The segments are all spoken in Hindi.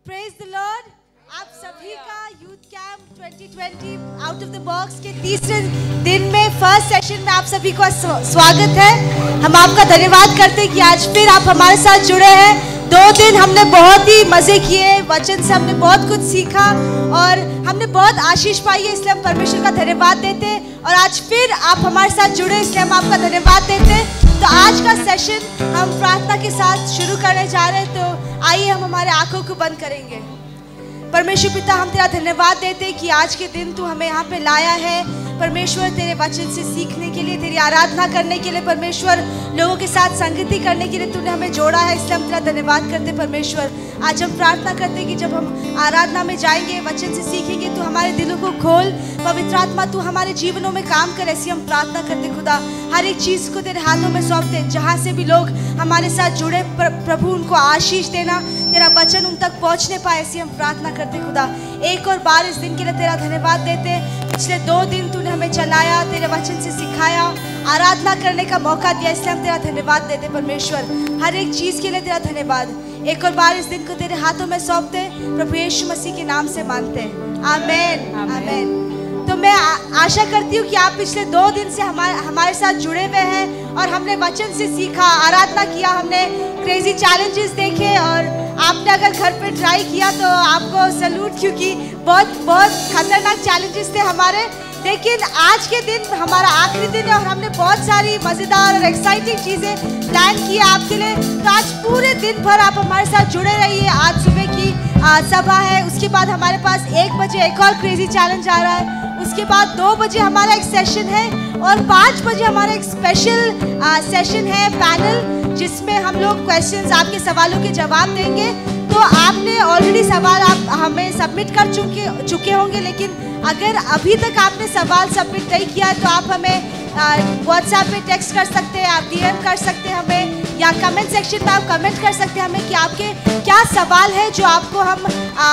Praise the Lord. आप सभी का youth camp 2020 out of the box के तीसरे दिन में फर्स्ट सेशन में आप सभी का स्वागत है। हम आपका धन्यवाद करते हैं कि आज फिर आप हमारे साथ जुड़े हैं। 2 दिन हमने बहुत ही मजे किए, वचन से हमने बहुत कुछ सीखा और हमने बहुत आशीष पाई है, इसलिए हम परमेश्वर का धन्यवाद देते हैं। और आज फिर आप हमारे साथ जुड़े, इसलिए हम आपका धन्यवाद देते हैं। तो आज का सेशन हम प्रार्थना के साथ शुरू करने जा रहे हैं, तो आइए हम हमारे आंखों को बंद करेंगे। परमेश्वर पिता, हम तेरा धन्यवाद देते हैं कि आज के दिन तू हमें यहाँ पे लाया है परमेश्वर, तेरे वचन से सीखने के लिए, तेरी आराधना करने के लिए, परमेश्वर लोगों के साथ संगति करने के लिए तूने हमें जोड़ा है, इसलिए हम तेरा धन्यवाद करते हैं। परमेश्वर आज हम प्रार्थना करते हैं कि जब हम आराधना में जाएंगे, वचन से सीखेंगे, तो हमारे दिलों को खोल, पवित्र आत्मा तू हमारे जीवनों में काम कर। ऐसी हम प्रार्थना करते खुदा, हर एक चीज़ को तेरे हाथों में सौंपते हैं। जहाँ से भी लोग हमारे साथ जुड़े प्रभु उनको आशीष देना, तेरा वचन उन तक पहुँचने पाए, ऐसी हम प्रार्थना करते खुदा। एक और बार इस दिन के लिए तेरा धन्यवाद देते। पिछले 2 दिन तूने हमें चलाया, तेरे वचन से सिखाया, आराधना करने का मौका दिया, इसलिए हम तेरा धन्यवाद देते परमेश्वर। हर एक चीज़ के लिए तेरा धन्यवाद। एक और बार इस दिन को तेरे हाथों में सौंपते, प्रभु यीशु मसीह के नाम से मांगते हैं, आमेन आमेन। तो मैं आशा करती हूँ कि आप पिछले 2 दिन से हमारे साथ जुड़े हुए हैं और हमने वचन से सीखा, आराधना किया, हमने क्रेजी चैलेंजेस देखे और आपने अगर घर पे ट्राई किया तो आपको सैल्यूट, क्योंकि बहुत खतरनाक चैलेंजेस थे हमारे। लेकिन आज के दिन हमारा आखिरी दिन है और हमने बहुत सारी मज़ेदार और एक्साइटिंग चीज़ें प्लान की आपके लिए। तो आज पूरे दिन भर आप हमारे साथ जुड़े रहिए। आज सुबह की सभा है, उसके बाद हमारे पास 1 बजे एक और क्रेजी चैलेंज आ रहा है, उसके बाद 2 बजे हमारा एक सेशन है और 5 बजे हमारा एक स्पेशल सेशन है, पैनल, जिसमें हम लोग क्वेश्चंस, आपके सवालों के जवाब देंगे। तो आपने ऑलरेडी सवाल आप हमें सबमिट कर चुके होंगे, लेकिन अगर अभी तक आपने सवाल सबमिट नहीं किया है तो आप हमें व्हाट्सएप पे टेक्स्ट कर सकते हैं, आप डीएम कर सकते हैं हमें, या कमेंट सेक्शन में आप कमेंट कर सकते हैं हमें कि आपके क्या सवाल है, जो आपको हम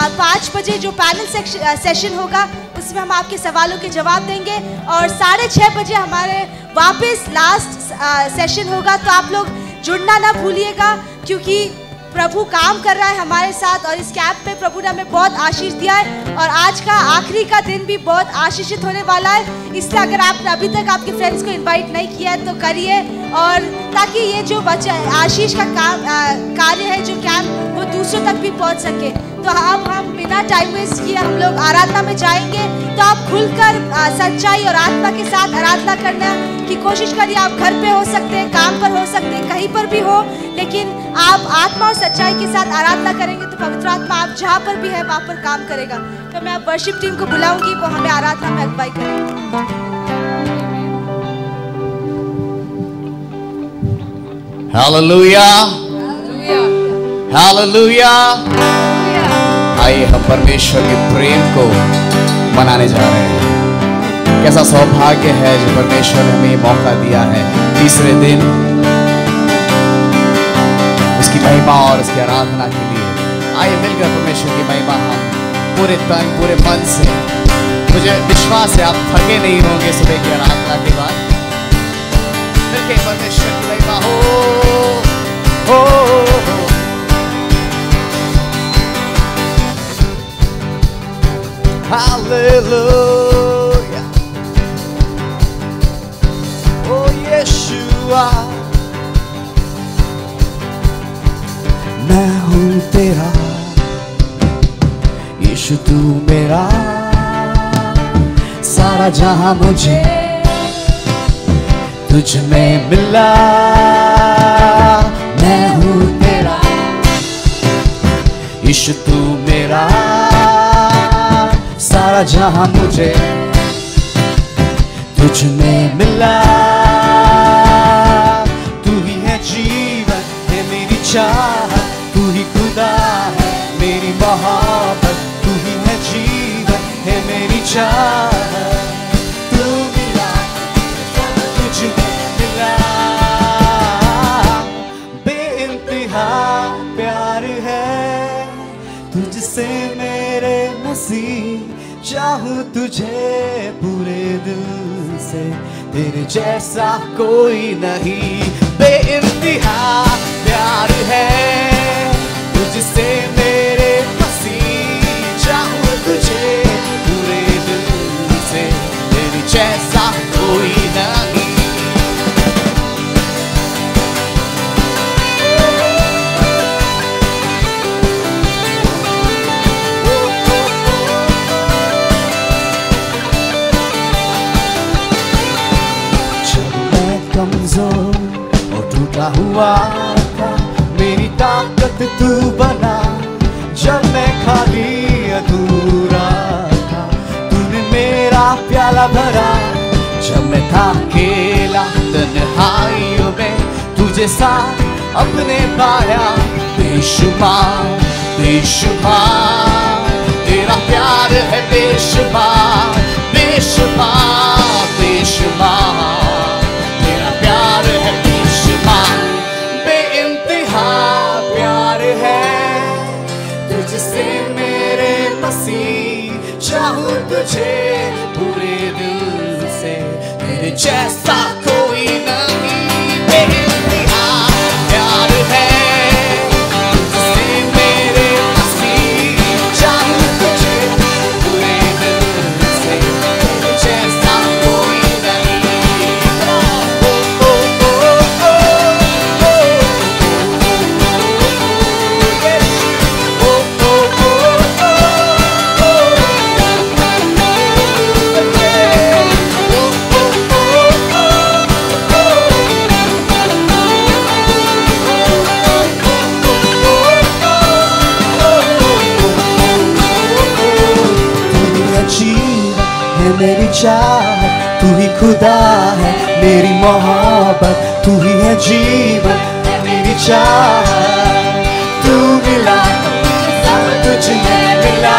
5 बजे जो पैनल सेशन होगा उसमें हम आपके सवालों के जवाब देंगे। और 6:30 बजे हमारे वापस लास्ट सेशन होगा। तो आप लोग जुड़ना ना भूलिएगा, क्योंकि प्रभु काम कर रहा है हमारे साथ और इस कैंप पे प्रभु ने हमें बहुत आशीष दिया है और आज का आखिरी का दिन भी बहुत आशीषित होने वाला है। इसलिए अगर आपने अभी तक आपके फ्रेंड्स को इनवाइट नहीं किया है तो करिए, और ताकि ये जो आशीष का कार्य है, जो कैंप, वो दूसरों तक भी पहुंच सके। तो अब हम बिना टाइम वेस्ट किए हम लोग आराधना में जाएंगे। तो आप खुलकर सच्चाई और आत्मा के साथ आराधना करने की कोशिश करिए। आप घर पे हो सकते हैं, काम पर हो सकते हैं, कहीं पर भी हो, लेकिन आप आत्मा और सच्चाई के साथ आराधना करेंगे तो पवित्र आत्मा आप जहाँ पर भी है वहाँ पर काम करेगा। तो मैं अब वर्शिप टीम को बुलाऊंगी, वो हमें आराधना में अगुवाई करेंगे। Hallelujah, hallelujah. आइए हम परमेश्वर के प्रेम को मनाने जा रहे हैं। कैसा सौभाग्य है जो परमेश्वर ने हमें मौका दिया है तीसरे दिन उसकी महिमा और उसकी आराधना के लिए। आइए मिलकर परमेश्वर की महिमा हम पूरे तन पूरे मन से, मुझे विश्वास है आप थके नहीं होंगे सुबह की आराधना के बाद। मिलकर परमेश्वर की महिमा हो। हालेलुया, ओ यीशुआ, मैं हूँ तेरा, यीशु तू मेरा, सारा जहां मुझे तुझ में मिला। मैं हूँ तेरा, यीशु तू मेरा, सारा जहां मुझे तुझ में मिला। तू ही है जीवन, है मेरी चाहत, तू ही खुदा है मेरी मोहब्बत। तू ही है जीवन, है मेरी चाहत, तू मिला, तुझ में मिला। बेइंतहा प्यार है तुझसे मेरे मसीह, चाहूं तुझे पूरे दिल से, तेरे जैसा कोई नहीं। बेइंतहा प्यार है तुझसे मेरे मसीह, कोई नहीं। जब मैं कमजोर और टूटा हुआ था, मेरी ताकत तू बना। जब मैं खाली अधूरा था, तूने मेरा प्याला भरा। जब मैं था अकेला तन्हाइयों में, तुझे साथ अपने पाया। बेशुमार बेशुमार तेरा प्यार है, बेशुमार बेशुमार बेशुमार तेरा प्यार है, बेशुमार बेइंतहा प्यार है। तुझसे मेरे मसीह, चाहूं तुझे पूरे दिल से, तेरे जैसा कोई नहीं। बेइंतहा प्यार है, तुझसे मेरे मसीह, चाहूं तुझे पूरे दिल से, तेरे जैसा कोई नहीं। ओ, ओ, ओ, ओ, ओ, ओ, मेरी चाहत, तू ही खुदा है, मेरी मोहब्बत, तू ही है जीवन, मेरी चाहत। तू मिला सब कुछ मैं मिला।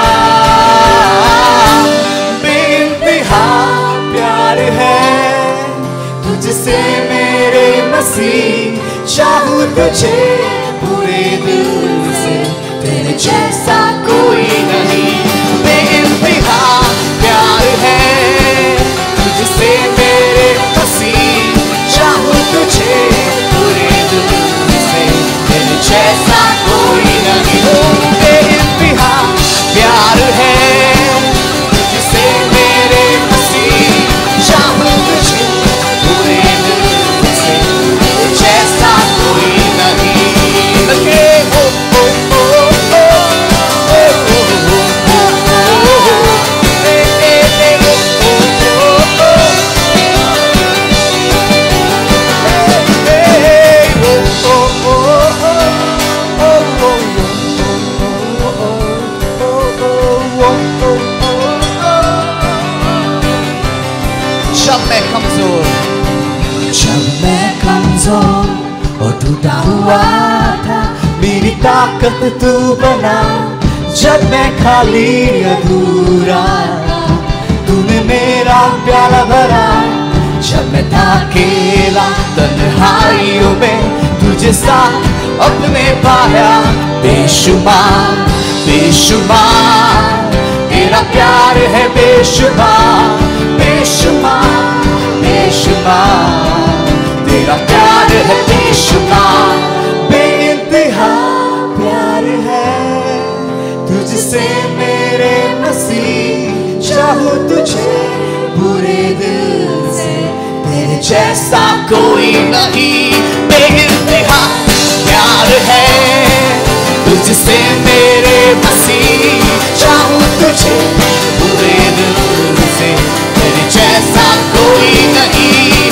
बेइंतहा प्यार है, तुझसे मेरे मसीह, चाहूं तुझे पूरे दिल से, तेरे जैसा कोई नहीं। बेइंतहा प्यार है, तुझसे मेरे मसीह, चाहूं तुझे पूरे दिल से, तेरे जैसा कोई नहीं। बेइंतहा प्यार है, तुझसे मेरे मसीह, चाहूं तुझे पूरे दिल से, तेरे जैसा कोई नहीं। और टूटा हुआ था, मेरी ताकत तू बना। जब मैं खाली अधूरा था, तूने मेरा प्याला भरा। जब मैं था अकेला तन्हाइयों में, तुझे साथ अपने पाया। बेशुमार बेशुमार तेरा प्यार है, बेशुमार बेशुमार बेशुमार तेरा प्यार है, बेशुमार बेइंतहा प्यार है। तुझसे मेरे मसीह, चाहूं तुझे पूरे दिल से, तेरे जैसा कोई नहीं। बेइंतहा प्यार है, तुझसे मेरे मसीह, चाहूं तुझे पूरे दिल से, तेरे जैसा कोई नहीं।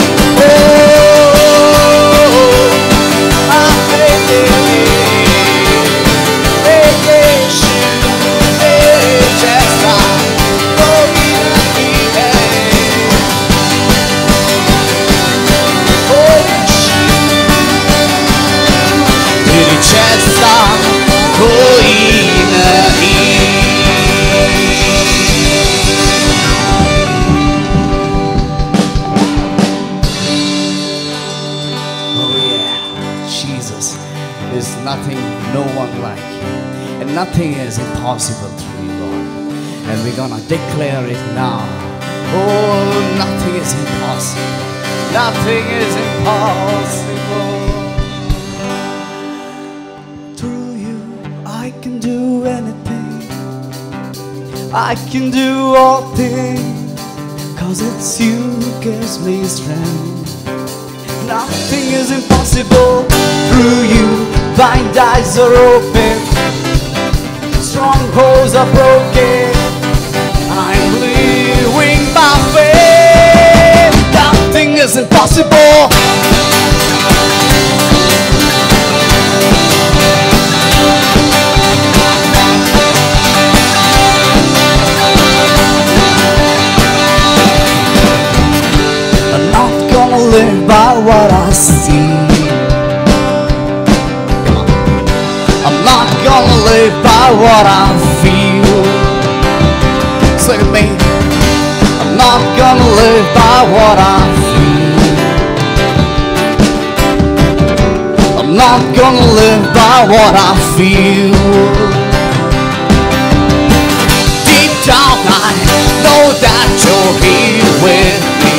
Nothing is impossible through you, Lord. And we're gonna declare it now. Oh, nothing is impossible. Nothing is impossible. Through you, I can do anything. I can do all things, 'cause it's you who gives me strength. Nothing is impossible through you. Blind eyes are open, strongholds are broken. I'm living by faith. Nothing is impossible. I'm not gonna live by what I see. I'm not gonna live by what I feel. Say with me. I'm not gonna live by what I feel. I'm not gonna live by what I feel. Deep down I know that you're here with me.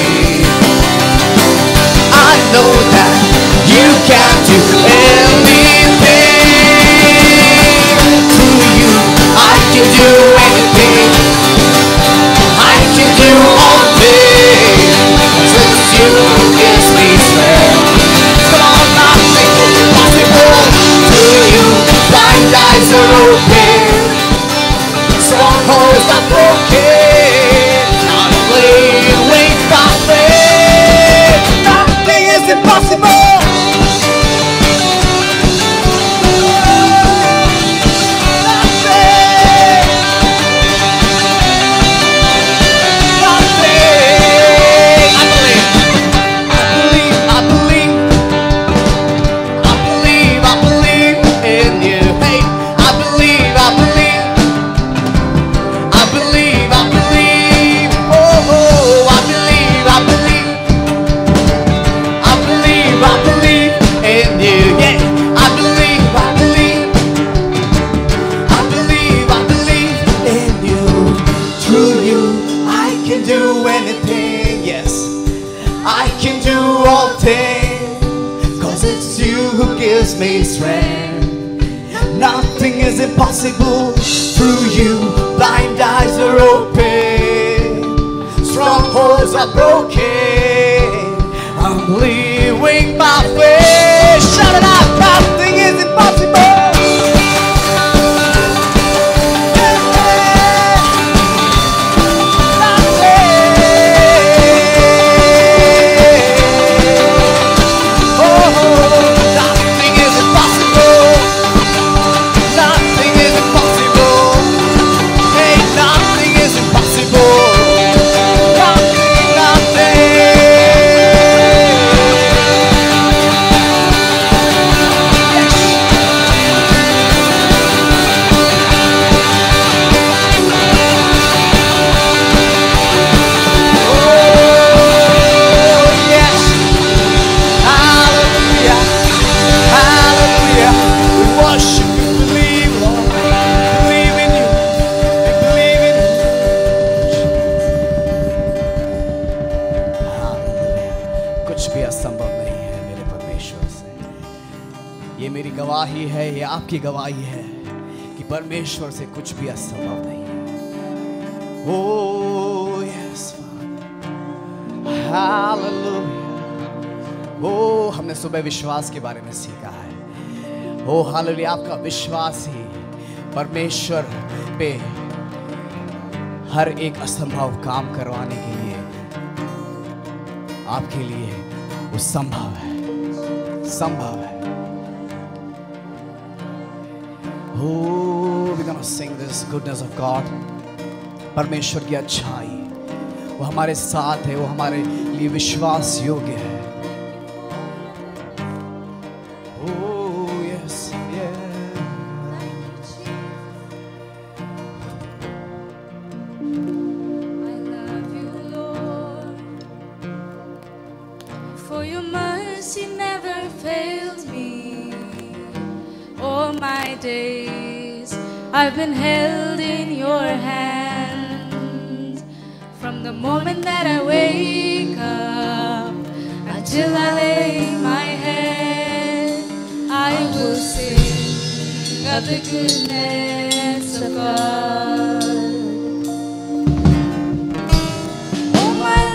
I know that you can do anything. Through you I can do anything. I can do all things. Since you gives me strength. Come on, nothing is impossible. Through you blind eyes are open, strongholds are broken. I'm living by faith. Nothing is impossible. Gives me strength. Nothing is impossible through you. Blind eyes are open, strongholds are broken. I'm living by faith. Shout it out. Nothing is impossible. गवाही है, ये आपकी गवाही है कि परमेश्वर से कुछ भी असंभव नहीं है। Oh yes, hallelujah. Oh, हमने सुबह विश्वास के बारे में सीखा है। Oh हालेलुया, आपका विश्वास ही परमेश्वर पे हर एक असंभव काम करवाने के लिए आपके लिए वो संभव है, संभव है। Oh, we're gonna sing this goodness of God. परमेश्वर की अच्छाई वो हमारे साथ है, वो हमारे लिए विश्वास योग्य है। Oh yes, yeah. I love you, Lord, for your mercy never failed me. All my days I've been held in your hand. From the moment that I wake up until I lay my head, I will sing of the goodness of God. All my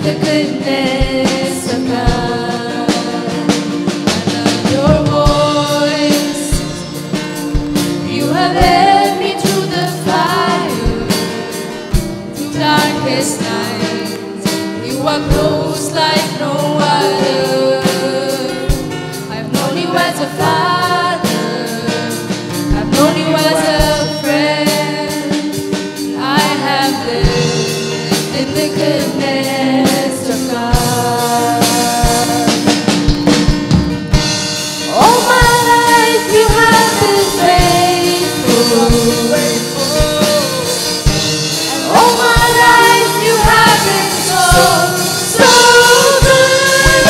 the goodness of God. I love your voice. You have led me through the fire, through darkest nights. You are close like no other. I've known you as a father. I've known you as a friend. I have lived in the goodness of God. All my life you have been faithful. All my life you have been so good.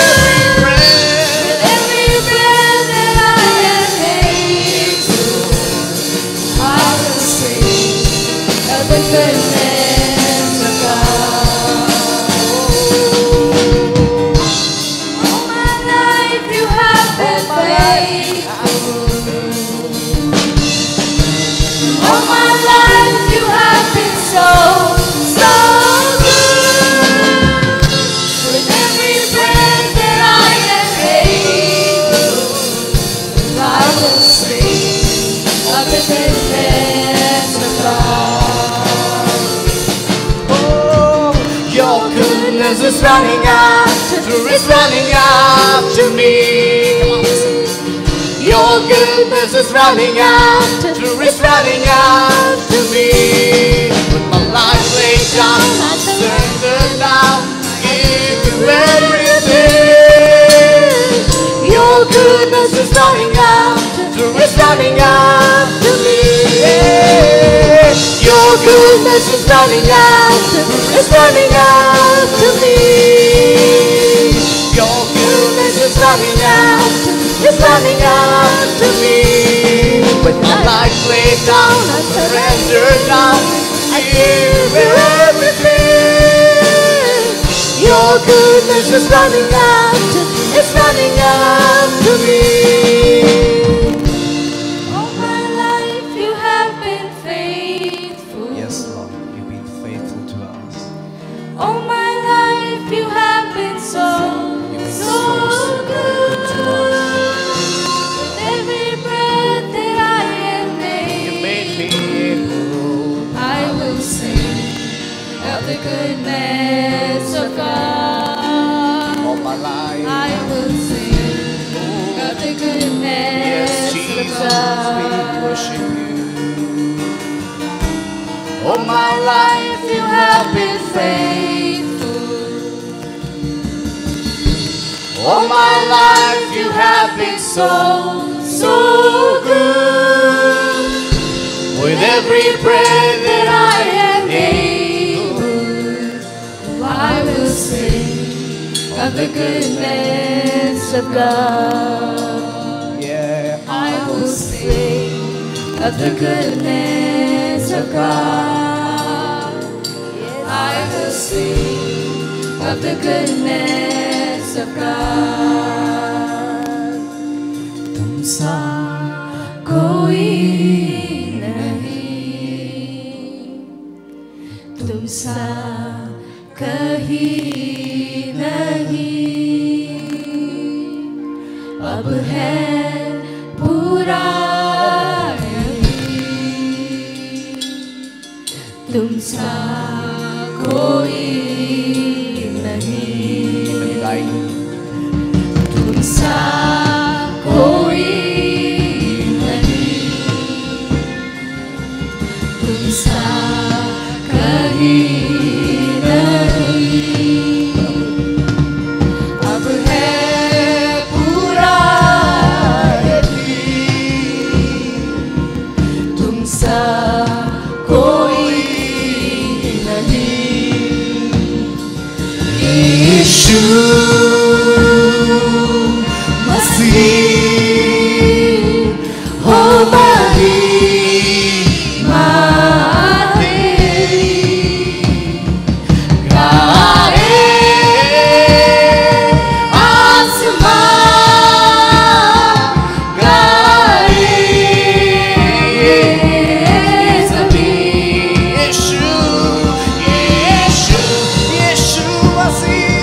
With every breath that I am able, I will sing of the goodness of God. All my life you have been faithful. All my life you have been so good. With every breath that I am able, I will sing of the goodness of God. Oh, your goodness is running after, it's running after me. Your goodness is running after, it's running after me. With my life laid down, I surrender now, give you everything. Your goodness is running after, it's running after me. Your goodness is running after, it's running after me. Your goodness is running after, it's running after me. With my life laid down, I surrender now, I give you everything. Your goodness is running after, it's running after me. All my life you have been faithful. Yes, Lord, you've been faithful to us. All my life you have been so good. to us. With every breath that I am You made me I will sing of the goodness of God. all my life. I will sing of the goodness Yes, of Jesus, God. we worship you. All my life You have been faithful. all my life you have been so good. With every breath that I am able, I will sing of the goodness of God. yeah, I will sing of the goodness of God. I will sing of the goodness of God. तुमसा कोई नहीं, तुमसा कहीं नहीं, अब है पूरा तुमसा कोई नहीं, तुमसा कोई नहीं, तुमसा कहीं नहीं, अब है पूरा तुमसा कोई यीशु मसीह हमारी माँ तेरी गाए आसमान गाए जमीन यीशु यीशु यीशु मसीह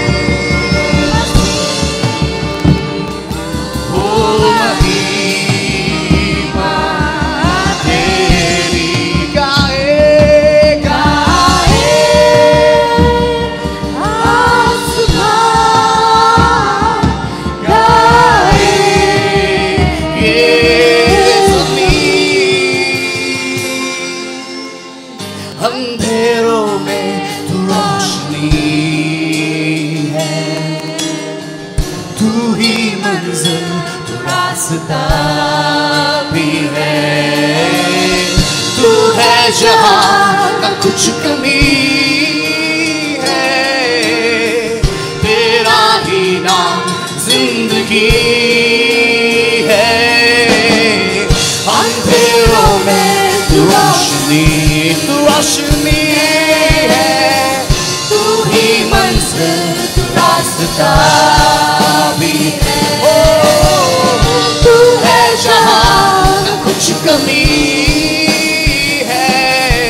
रास्ता भी है। तू है जहाँ न कुछ कमी है,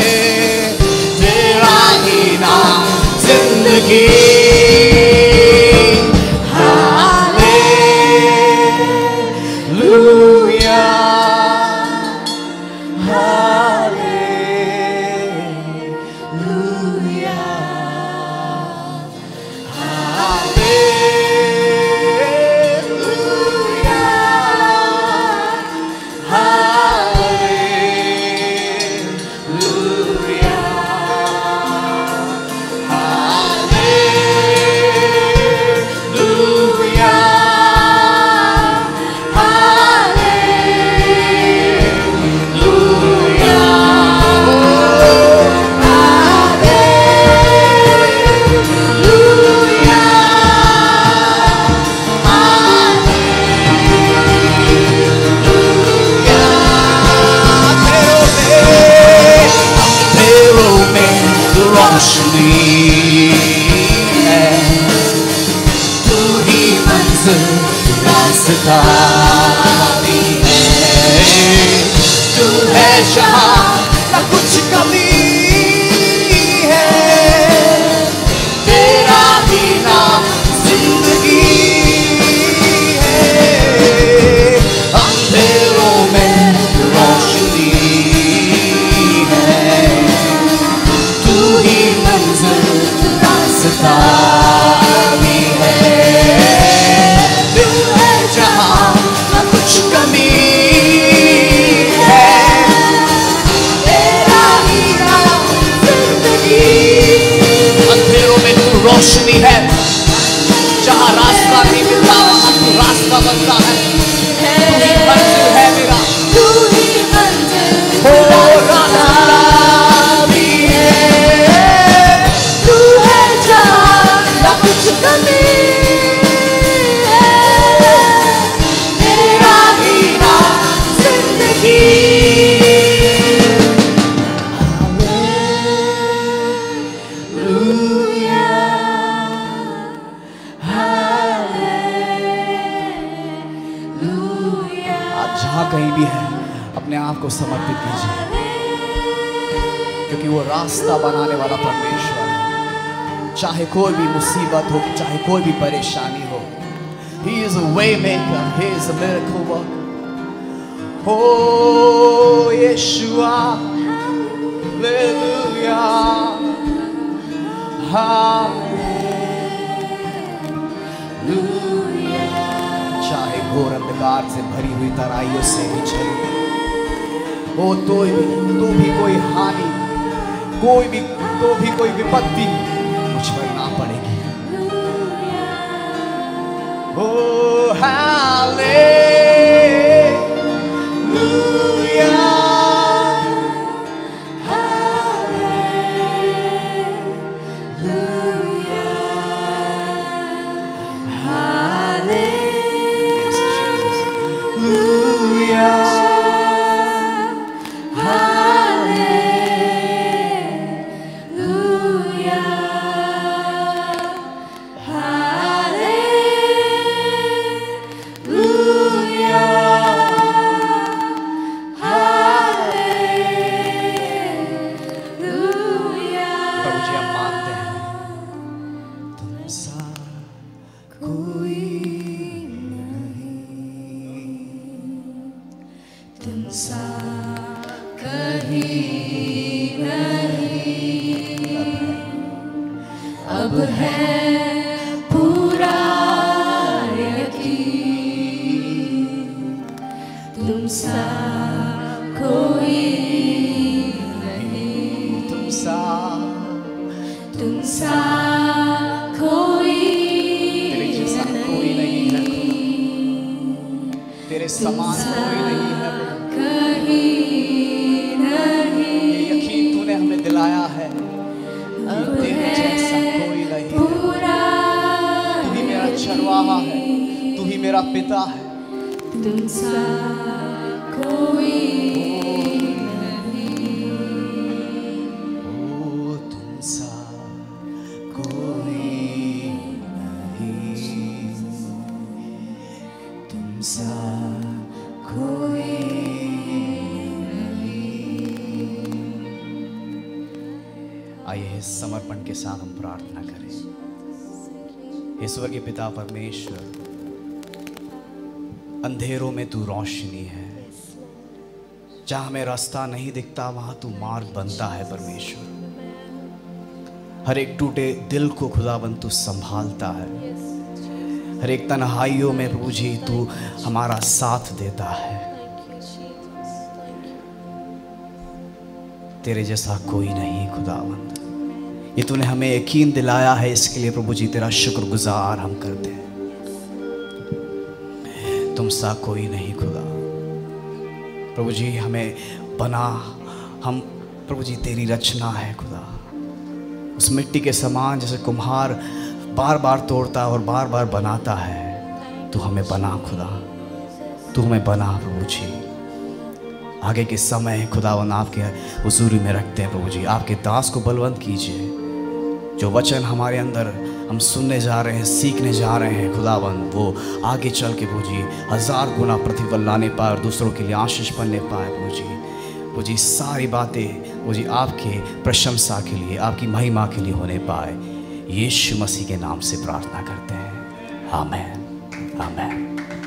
तेरा ही नाम जिंदगी। Hallelujah hallelujah hallelujah hallelujah hallelujah रोशनी है, तू ही मंजिल रास्ता भी है। तू है जहाँ न कुछ कमी है, तेरा ही नाम जिंदगी है। अंधेरों में रोशनी है, तू ही मंजिल रास्ता भी है। तू है जहाँ न कुछ कमी है, तेरा ही नाम जिंदगी। अंधेरों में तू रोशनी है, जहाँ रास्ता नहीं मिलता वहाँ तू रास्ता बनता है। तू ही मंजिल है मेरा, तू ही मंजिल हो रास्ता भी है। तू है जहाँ न कुछ कमी है, तेरा ही नाम जिंदगी। आप जहाँ कहीं भी हैं अपने आप को समर्पित कीजिए, क्योंकि वो रास्ता बनाने वाला परमेश्वर है। चाहे कोई भी मुसीबत हो, चाहे कोई भी परेशानी हो, He is a way maker, He is a miracle worker. Oh Yeshua, Hallelujah, Hallelujah. चाहे घोर अंधकार से भरी हुई तराइयों से भी चलो, ओ तो भी कोई हानि, तो भी कोई विपत्ति मुझ पर ना पड़ेगी। ओ हालेलुया अब है पूरा यकीन, तुम सा कोई नहीं, तुम सा कोई तेरे जैसा कोई नहीं है, तेरे समान कोई नहीं है। कहीं नहीं, ये यकीन तूने हमें दिलाया है, तेरे जैसा कोई नहीं। तू ही मेरा चरवाहा है, तू ही मेरा पिता है। तुम सा कोई ओ तुम सा कोई नहीं। समर्पण के साथ हम प्रार्थना करें। ईश्वर के पिता परमेश्वर, अंधेरों में तू रोशनी है, जहां हमें रास्ता नहीं दिखता वहां तू मार्ग बनता है परमेश्वर। हर एक टूटे दिल को खुदाबंद तू संभालता है, हर एक तन्हाइयों में प्रभु जी तू हमारा साथ देता है। तेरे जैसा कोई नहीं खुदावंद, ये तूने हमें यकीन दिलाया है, इसके लिए प्रभु जी तेरा शुक्रगुजार हम करते हैं। तुम सा कोई नहीं खुदा प्रभु जी, हमें बना, हम प्रभु जी तेरी रचना है खुदा। उस मिट्टी के समान जैसे कुम्हार बार बार तोड़ता और बार बार बनाता है, तू हमें बना खुदा, तू हमें बना प्रभु जी। आगे के समय खुदावन आपके हुजूरी में रखते हैं प्रभु जी। आपके दास को बलवंत कीजिए, जो वचन हमारे अंदर हम सुनने जा रहे हैं, सीखने जा रहे हैं खुदावन, वो आगे चल के प्रभु जी 1000 गुना प्रतिफल लाने पाए और दूसरों के लिए आशीष बनने पाए प्रभु जी। प्रभु जी सारी बातें प्रभु जी आपके प्रशंसा के लिए, आपकी महिमा के लिए होने पाए, यीशु मसीह के नाम से प्रार्थना करते हैं, आमीन आमीन।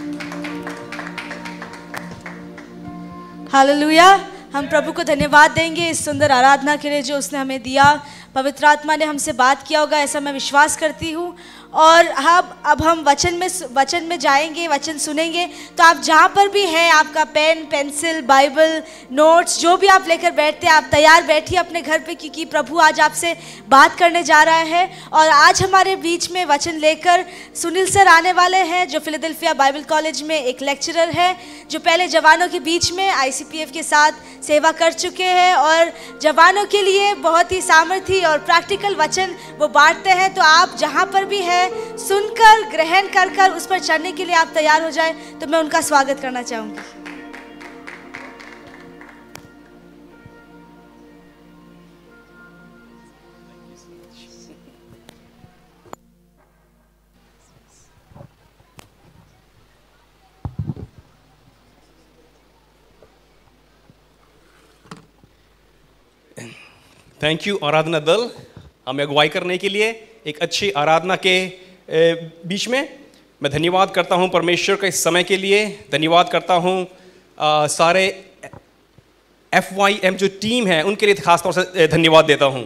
हालेलुया। हम प्रभु को धन्यवाद देंगे इस सुंदर आराधना के लिए जो उसने हमें दिया। पवित्र आत्मा ने हमसे बात किया होगा, ऐसा मैं विश्वास करती हूँ। और अब हम वचन में जाएंगे, वचन सुनेंगे। तो आप जहाँ पर भी हैं, आपका पेन, पेंसिल, बाइबल, नोट्स जो भी आप लेकर बैठते हैं, आप तैयार बैठिए अपने घर पे, क्योंकि प्रभु आज आपसे बात करने जा रहा है। और आज हमारे बीच में वचन लेकर सुनील सर आने वाले हैं, जो फिलाडेल्फिया बाइबल कॉलेज में एक लेक्चरर है, जो पहले जवानों के बीच में ICPF के साथ सेवा कर चुके हैं और जवानों के लिए बहुत ही सामर्थी और प्रैक्टिकल वचन वो बांटते हैं। तो आप जहाँ पर भी हैं, सुनकर ग्रहण कर उस पर चलने के लिए आप तैयार हो जाएं। तो मैं उनका स्वागत करना चाहूंगी। थैंक यू आराधना दल, हमें अगुवाई करने के लिए एक अच्छी आराधना के बीच में। मैं धन्यवाद करता हूं परमेश्वर का इस समय के लिए। धन्यवाद करता हूं सारे FYM जो टीम है उनके लिए खास तौर से धन्यवाद देता हूं।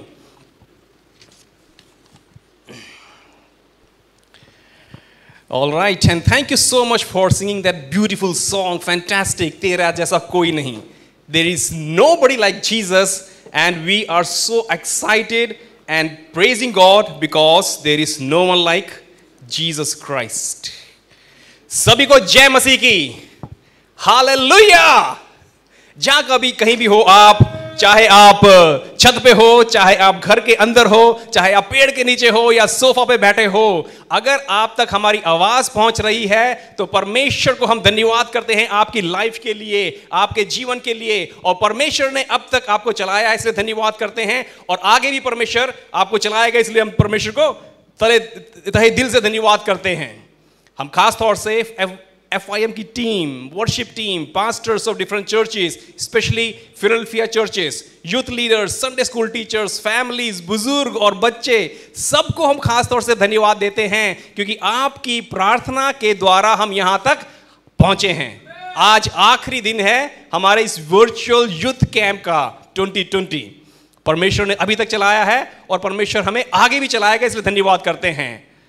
All right, and thank you so much for singing that beautiful song, fantastic. तेरा जैसा कोई नहीं. There is nobody like Jesus, and we are so excited and praising God because there is no one like Jesus Christ. सभी को जय मसीह की, हालेलुया। जहां कभी कहीं भी हो आप, चाहे आप छत पे हो, चाहे आप घर के अंदर हो, चाहे आप पेड़ के नीचे हो या सोफा पे बैठे हो, अगर आप तक हमारी आवाज पहुंच रही है तो परमेश्वर को हम धन्यवाद करते हैं आपकी लाइफ के लिए, आपके जीवन के लिए। और परमेश्वर ने अब तक आपको चलाया है, इसलिए धन्यवाद करते हैं। और आगे भी परमेश्वर आपको चलाएगा, इसलिए हम परमेश्वर को तहे दिल से धन्यवाद करते हैं। हम खास तौर से FYM की team, worship team, pastors of different churches, specially Philadelphia churches, youth leaders, Sunday school teachers, families, बुजुर्ग और बच्चे, सबको हम खास तौर से धन्यवाद देते हैं, क्योंकि आपकी प्रार्थना के द्वारा हम यहां तक पहुंचे हैं। आज आखिरी दिन है हमारे इस वर्चुअल यूथ कैंप का 2020। परमेश्वर ने अभी तक चलाया है और परमेश्वर हमें आगे भी चलाएगा, इसलिए धन्यवाद करते हैं।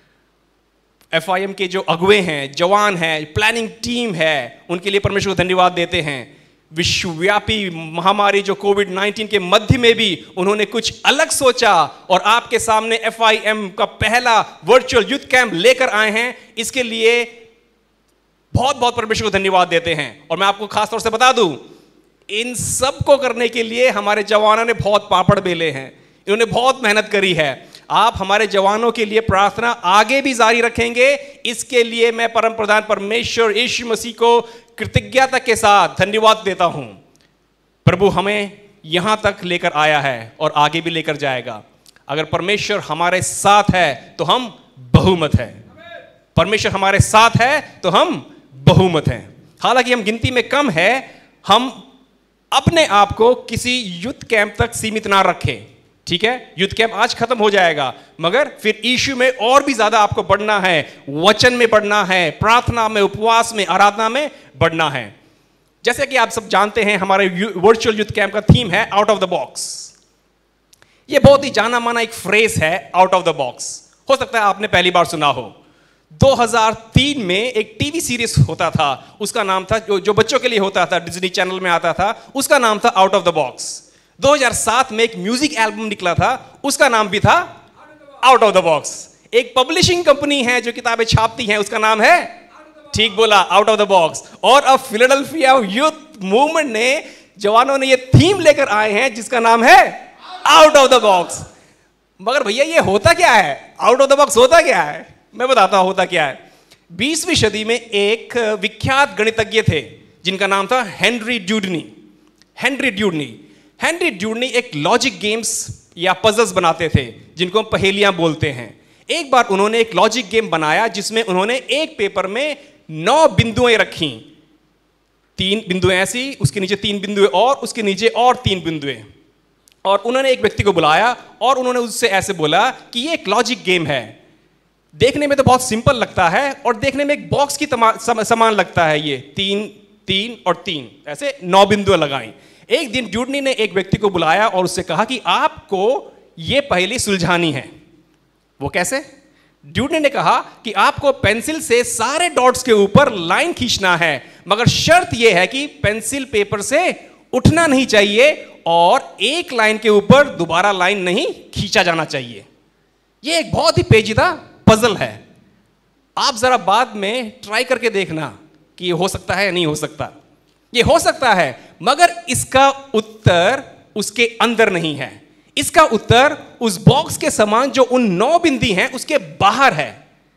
FYM के जो अगुए हैं, जवान हैं, प्लानिंग टीम है, उनके लिए परमेश्वर को धन्यवाद देते हैं। विश्वव्यापी महामारी जो कोविड-19 के मध्य में भी उन्होंने कुछ अलग सोचा और आपके सामने FYM का पहला वर्चुअल यूथ कैंप लेकर आए हैं। इसके लिए बहुत बहुत परमेश्वर को धन्यवाद देते हैं। और मैं आपको खास तौर से बता दूं, इन सब को करने के लिए हमारे जवानों ने बहुत पापड़ बेले हैं, इन्होंने बहुत मेहनत करी है। आप हमारे जवानों के लिए प्रार्थना आगे भी जारी रखेंगे, इसके लिए मैं परम प्रधान परमेश्वर यीशु मसीह को कृतज्ञता के साथ धन्यवाद देता हूं। प्रभु हमें यहां तक लेकर आया है और आगे भी लेकर जाएगा। अगर परमेश्वर हमारे साथ है तो हम बहुमत है। परमेश्वर हमारे साथ है तो हम बहुमत हैं। हालांकि हम गिनती में कम है, हम अपने आप को किसी यूथ कैंप तक सीमित ना रखें। ठीक है, यूथ कैंप आज खत्म हो जाएगा, मगर फिर यीशु में और भी ज्यादा आपको बढ़ना है, वचन में बढ़ना है, प्रार्थना में, उपवास में, आराधना में बढ़ना है। जैसे कि आप सब जानते हैं, हमारे वर्चुअल यूथ कैंप का थीम है आउट ऑफ द बॉक्स। ये बहुत ही जाना माना एक फ्रेज है, आउट ऑफ द बॉक्स। हो सकता है आपने पहली बार सुना हो। 2003 में एक टीवी सीरीज होता था, उसका नाम था, जो बच्चों के लिए होता था, डिज्नी चैनल में आता था, उसका नाम था आउट ऑफ द बॉक्स। 2007 में एक म्यूजिक एल्बम निकला था, उसका नाम भी था आउट ऑफ द बॉक्स। एक पब्लिशिंग कंपनी है जो किताबें छापती है, उसका नाम है, ठीक बोला, आउट ऑफ द बॉक्स। और अब फिलाडेल्फिया यूथ मूवमेंट ने, जवानों ने ये थीम लेकर आए हैं जिसका नाम है आउट ऑफ द बॉक्स। मगर भैया ये होता क्या है, आउट ऑफ द बॉक्स होता क्या है? मैं बताता हूं होता क्या है। 20वीं सदी में एक विख्यात गणितज्ञ थे जिनका नाम था हेनरी ड्यूडनी। हेनरी ड्यूडनी एक लॉजिक गेम्स या पजल्स बनाते थे जिनको हम पहेलियां बोलते हैं। एक बार उन्होंने एक लॉजिक गेम बनाया जिसमें उन्होंने एक पेपर में 9 बिंदुएं रखी, 3 बिंदुएं ऐसी, उसके नीचे 3 बिंदुएं और उसके नीचे और 3 बिंदुएं। और उन्होंने एक व्यक्ति को बुलाया और उन्होंने उससे ऐसे बोला कि ये एक लॉजिक गेम है, देखने में तो बहुत सिंपल लगता है और देखने में एक बॉक्स की समान लगता है, ये 3 3 और 3 ऐसे 9 बिंदुएं लगाई। एक दिन ड्यूडनी ने एक व्यक्ति को बुलाया और उससे कहा कि आपको ये पहेली सुलझानी है। वो कैसे? ड्यूडनी ने कहा कि आपको पेंसिल से सारे डॉट्स के ऊपर लाइन खींचना है, मगर शर्त यह है कि पेंसिल पेपर से उठना नहीं चाहिए और एक लाइन के ऊपर दोबारा लाइन नहीं खींचा जाना चाहिए। यह एक बहुत ही पेचीदा पजल है। आप जरा बाद में ट्राई करके देखना कि ये हो सकता है या नहीं हो सकता। ये हो सकता है, मगर इसका उत्तर उसके अंदर नहीं है। इसका उत्तर उस बॉक्स के समान जो उन 9 बिंदी हैं उसके बाहर है।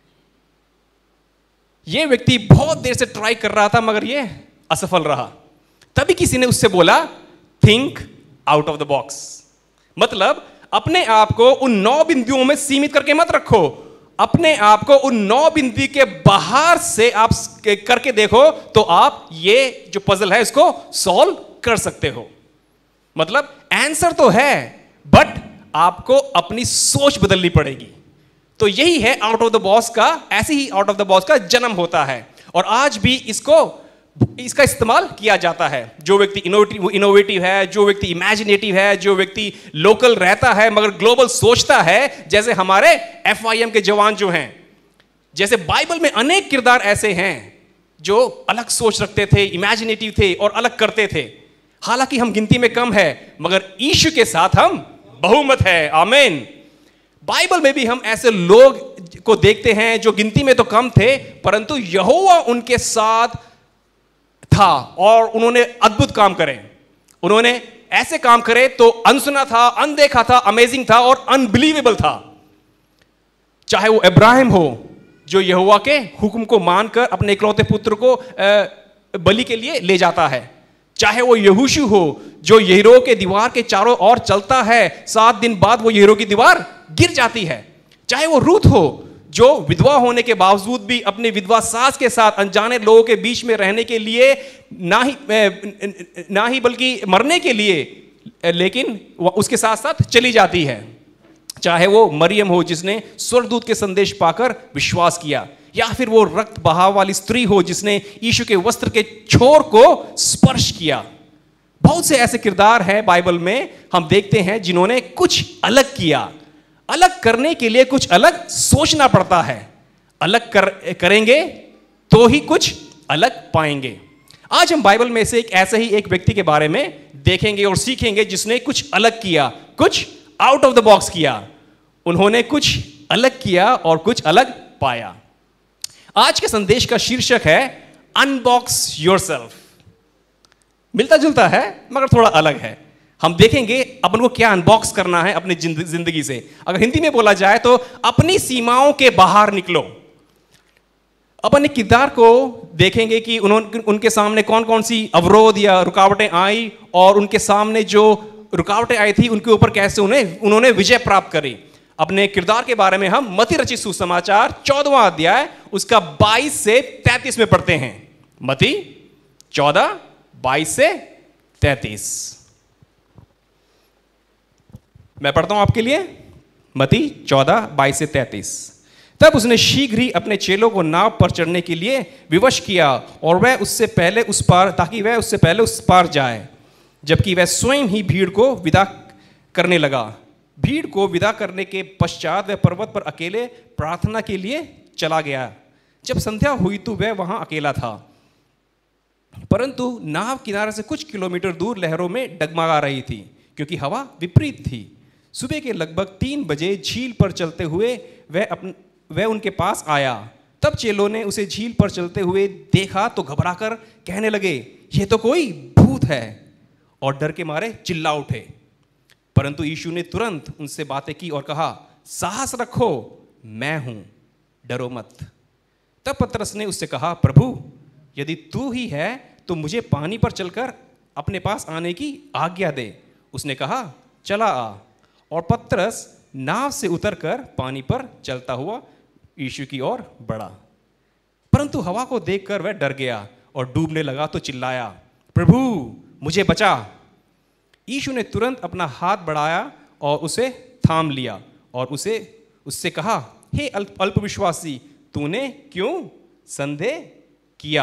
यह व्यक्ति बहुत देर से ट्राई कर रहा था मगर यह असफल रहा। तभी किसी ने उससे बोला, think out of the box. मतलब अपने आप को उन 9 बिंदुओं में सीमित करके मत रखो, अपने आप को उन 9 बिंदु के बाहर से आप करके देखो तो आप ये जो पजल है इसको सॉल्व कर सकते हो। मतलब आंसर तो है, बट आपको अपनी सोच बदलनी पड़ेगी। तो यही है आउट ऑफ द बॉक्स का, ऐसे ही आउट ऑफ द बॉक्स का जन्म होता है और आज भी इसका इस्तेमाल किया जाता है। जो व्यक्ति इनोवेटिव है, जो व्यक्ति इमेजिनेटिव है, जो व्यक्ति लोकल रहता है मगर ग्लोबल सोचता है, जैसे हमारे FIM के जवान जो हैं, जैसे बाइबल में अनेक किरदार ऐसे हैं जो अलग सोच रखते थे, इमेजिनेटिव थे और अलग करते थे। हालांकि हम गिनती में कम है मगर यीशु के साथ हम बहुमत है। आमीन। बाइबल में भी हम ऐसे लोग को देखते हैं जो गिनती में तो कम थे परंतु यहोवा उनके साथ था और उन्होंने अद्भुत काम करे। उन्होंने ऐसे काम करे तो अनसुना था, अनदेखा था, अमेजिंग था और अनबिलीवेबल था। चाहे वो इब्राहिम हो जो यहोवा के हुक्म को मानकर अपने इकलौते पुत्र को बलि के लिए ले जाता है, चाहे वो यहोशू हो जो यरीहो के दीवार के चारों ओर चलता है, 7 दिन बाद वो यरीहो की दीवार गिर जाती है, चाहे वो रूत हो जो विधवा होने के बावजूद भी अपने विधवा सास के साथ अनजाने लोगों के बीच में रहने के लिए ना ही बल्कि मरने के लिए, लेकिन उसके साथ साथ चली जाती है, चाहे वो मरियम हो जिसने स्वर्गदूत के संदेश पाकर विश्वास किया, या फिर वो रक्त बहाव वाली स्त्री हो जिसने यीशु के वस्त्र के छोर को स्पर्श किया। बहुत से ऐसे किरदार हैं बाइबल में, हम देखते हैं जिन्होंने कुछ अलग किया। अलग करने के लिए कुछ अलग सोचना पड़ता है, अलग करेंगे तो ही कुछ अलग पाएंगे। आज हम बाइबल में से ऐसे ही एक व्यक्ति के बारे में देखेंगे और सीखेंगे जिसने कुछ अलग किया, कुछ आउट ऑफ द बॉक्स किया। उन्होंने कुछ अलग किया और कुछ अलग पाया। आज के संदेश का शीर्षक है अनबॉक्स योरसेल्फ। मिलता जुलता है मगर थोड़ा अलग है। हम देखेंगे अपन को क्या अनबॉक्स करना है अपनी जिंदगी से। अगर हिंदी में बोला जाए तो अपनी सीमाओं के बाहर निकलो। अपन एक किरदार को देखेंगे कि उनके सामने कौन कौन सी अवरोध या रुकावटें आई और उनके सामने जो रुकावटें आई थी उनके ऊपर कैसे उन्होंने विजय प्राप्त करी। अपने किरदार के बारे में हम मत्ती रचित सुसमाचार 14वां अध्याय उसका 22 से 33 में पढ़ते हैं। मत्ती 14 22 से 33। मैं पढ़ता हूं आपके लिए मत्ती 14:22-33। तब उसने शीघ्र ही अपने चेलों को नाव पर चढ़ने के लिए विवश किया और वह उससे पहले उस पार जाए, जबकि वह स्वयं ही भीड़ को विदा करने लगा। भीड़ को विदा करने के पश्चात वह पर्वत पर अकेले प्रार्थना के लिए चला गया। जब संध्या हुई तो वह वहां अकेला था, परंतु नाव किनारे से कुछ किलोमीटर दूर लहरों में डगमगा रही थी, क्योंकि हवा विपरीत थी। सुबह के लगभग 3 बजे झील पर चलते हुए वह उनके पास आया। तब चेलों ने उसे झील पर चलते हुए देखा तो घबराकर कहने लगे, यह तो कोई भूत है, और डर के मारे चिल्ला उठे। परंतु यीशु ने तुरंत उनसे बातें की और कहा, साहस रखो, मैं हूं, डरो मत। तब पतरस ने उससे कहा, प्रभु यदि तू ही है तो मुझे पानी पर चलकर अपने पास आने की आज्ञा दे। उसने कहा, चला आ। और पतरस नाव से उतरकर पानी पर चलता हुआ यीशु की ओर बढ़ा, परंतु हवा को देखकर वह डर गया और डूबने लगा तो चिल्लाया, प्रभु मुझे बचा। यीशु ने तुरंत अपना हाथ बढ़ाया और उसे थाम लिया और उससे कहा, हे अल्पविश्वासी, तूने क्यों संदेह किया?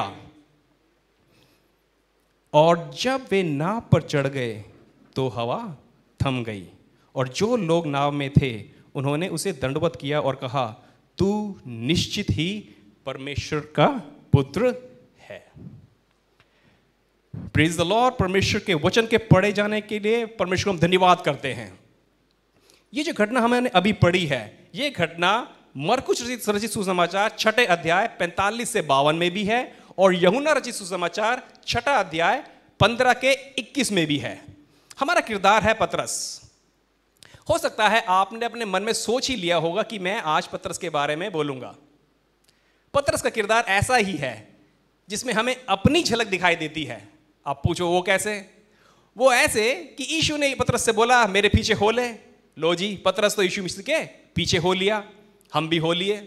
और जब वे नाव पर चढ़ गए तो हवा थम गई, और जो लोग नाव में थे उन्होंने उसे दंडवत किया और कहा, तू निश्चित ही परमेश्वर का पुत्र है। Praise the lord. परमेश्वर के वचन के पढ़े जाने के लिए परमेश्वर को हम धन्यवाद करते हैं। ये जो घटना हमने अभी पढ़ी है, ये घटना मरकुस रचित सुसमाचार 6 अध्याय 45 से 52 में भी है, और यूहन्ना रचित सुसमाचार 6 अध्याय 15 के 21 में भी है। हमारा किरदार है पतरस। हो सकता है आपने अपने मन में सोच ही लिया होगा कि मैं आज पतरस के बारे में बोलूंगा। पतरस का किरदार ऐसा ही है जिसमें हमें अपनी झलक दिखाई देती है। आप पूछो वो कैसे? वो ऐसे कि यीशु ने पतरस से बोला, मेरे पीछे हो ले। लो जी, पतरस तो यीशु मसीह के पीछे हो लिया, हम भी हो लिए।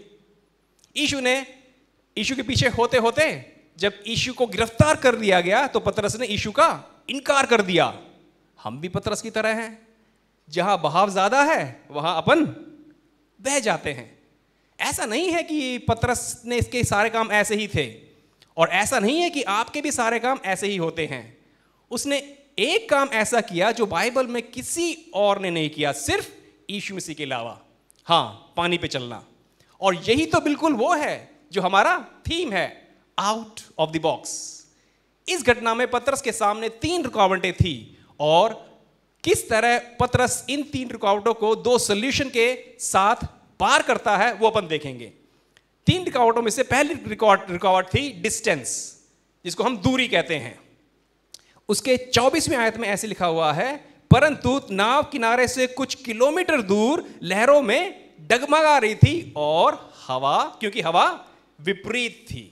यीशु के पीछे होते होते जब यीशु को गिरफ्तार कर लिया गया तो पतरस ने यीशु का इनकार कर दिया। हम भी पतरस की तरह हैं, जहां बहाव ज्यादा है वहां अपन बह जाते हैं। ऐसा नहीं है कि पतरस ने इसके सारे काम ऐसे ही थे, और ऐसा नहीं है कि आपके भी सारे काम ऐसे ही होते हैं। उसने एक काम ऐसा किया जो बाइबल में किसी और ने नहीं किया, सिर्फ यीशु मसीह के अलावा। हाँ, पानी पे चलना। और यही तो बिल्कुल वो है जो हमारा थीम है, आउट ऑफ द बॉक्स। इस घटना में पतरस के सामने 3 रुकावटें थी, और किस तरह पतरस इन 3 रुकावटों को 2 सॉल्यूशन के साथ पार करता है वो अपन देखेंगे। 3 रुकावटों में से पहली रुकावट थी डिस्टेंस, जिसको हम दूरी कहते हैं। उसके 24वें आयत में ऐसे लिखा हुआ है, परंतु नाव किनारे से कुछ किलोमीटर दूर लहरों में डगमगा रही थी, और क्योंकि हवा विपरीत थी।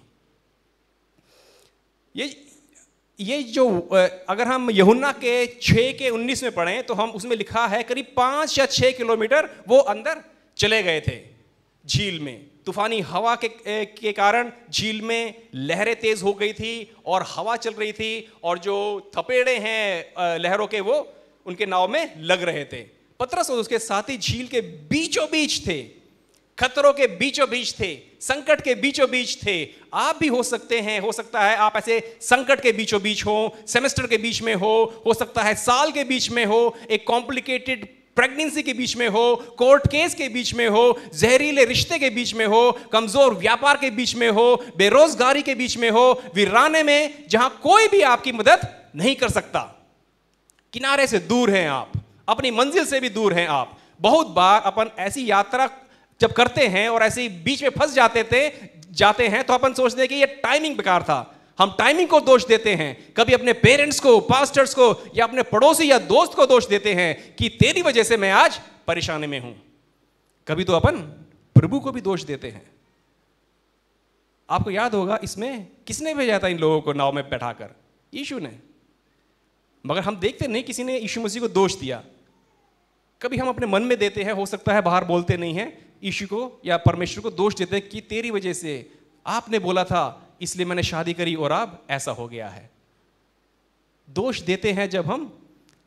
ये जो अगर हम यूहन्ना के 6 के 19 में पढ़ें तो हम उसमें लिखा है करीब 5 या 6 किलोमीटर वो अंदर चले गए थे झील में। तूफानी हवा के कारण झील में लहरें तेज हो गई थी और हवा चल रही थी, और जो थपेड़े हैं लहरों के वो उनके नाव में लग रहे थे। पतरस और उसके साथी झील के बीचों बीच थे, खतरों के बीचों बीच थे, संकट के बीचों बीच थे। आप भी हो सकता है आप ऐसे संकट के बीचों बीच हो, सेमेस्टर के बीच में हो सकता है साल के बीच में हो, एक कॉम्प्लिकेटेड प्रेगनेंसी के बीच में हो, कोर्ट केस के बीच में हो, जहरीले रिश्ते के बीच में हो, कमजोर व्यापार के बीच में हो, बेरोजगारी के बीच में हो, वीराने में जहां कोई भी आपकी मदद नहीं कर सकता। किनारे से दूर हैं आप, अपनी मंजिल से भी दूर हैं आप। बहुत बार अपन ऐसी यात्रा जब करते हैं और ऐसे बीच में फंस जाते हैं तो अपन सोचते हैं कि ये टाइमिंग बेकार था। हम टाइमिंग को दोष देते हैं, कभी अपने पेरेंट्स को, पास्टर्स को, या अपने पड़ोसी या दोस्त को दोष देते हैं कि तेरी वजह से मैं आज परेशानी में हूं। कभी तो अपन प्रभु को भी दोष देते हैं। आपको याद होगा इसमें किसने भेजा था इन लोगों को नाव में बैठाकर? यीशु ने। मगर हम देखते नहीं किसी ने यीशु मसीह को दोष दिया। कभी हम अपने मन में देते हैं, हो सकता है बाहर बोलते नहीं हैं, यीशु को या परमेश्वर को दोष देते हैं कि तेरी वजह से, आपने बोला था इसलिए मैंने शादी करी और अब ऐसा हो गया है। दोष देते हैं जब हम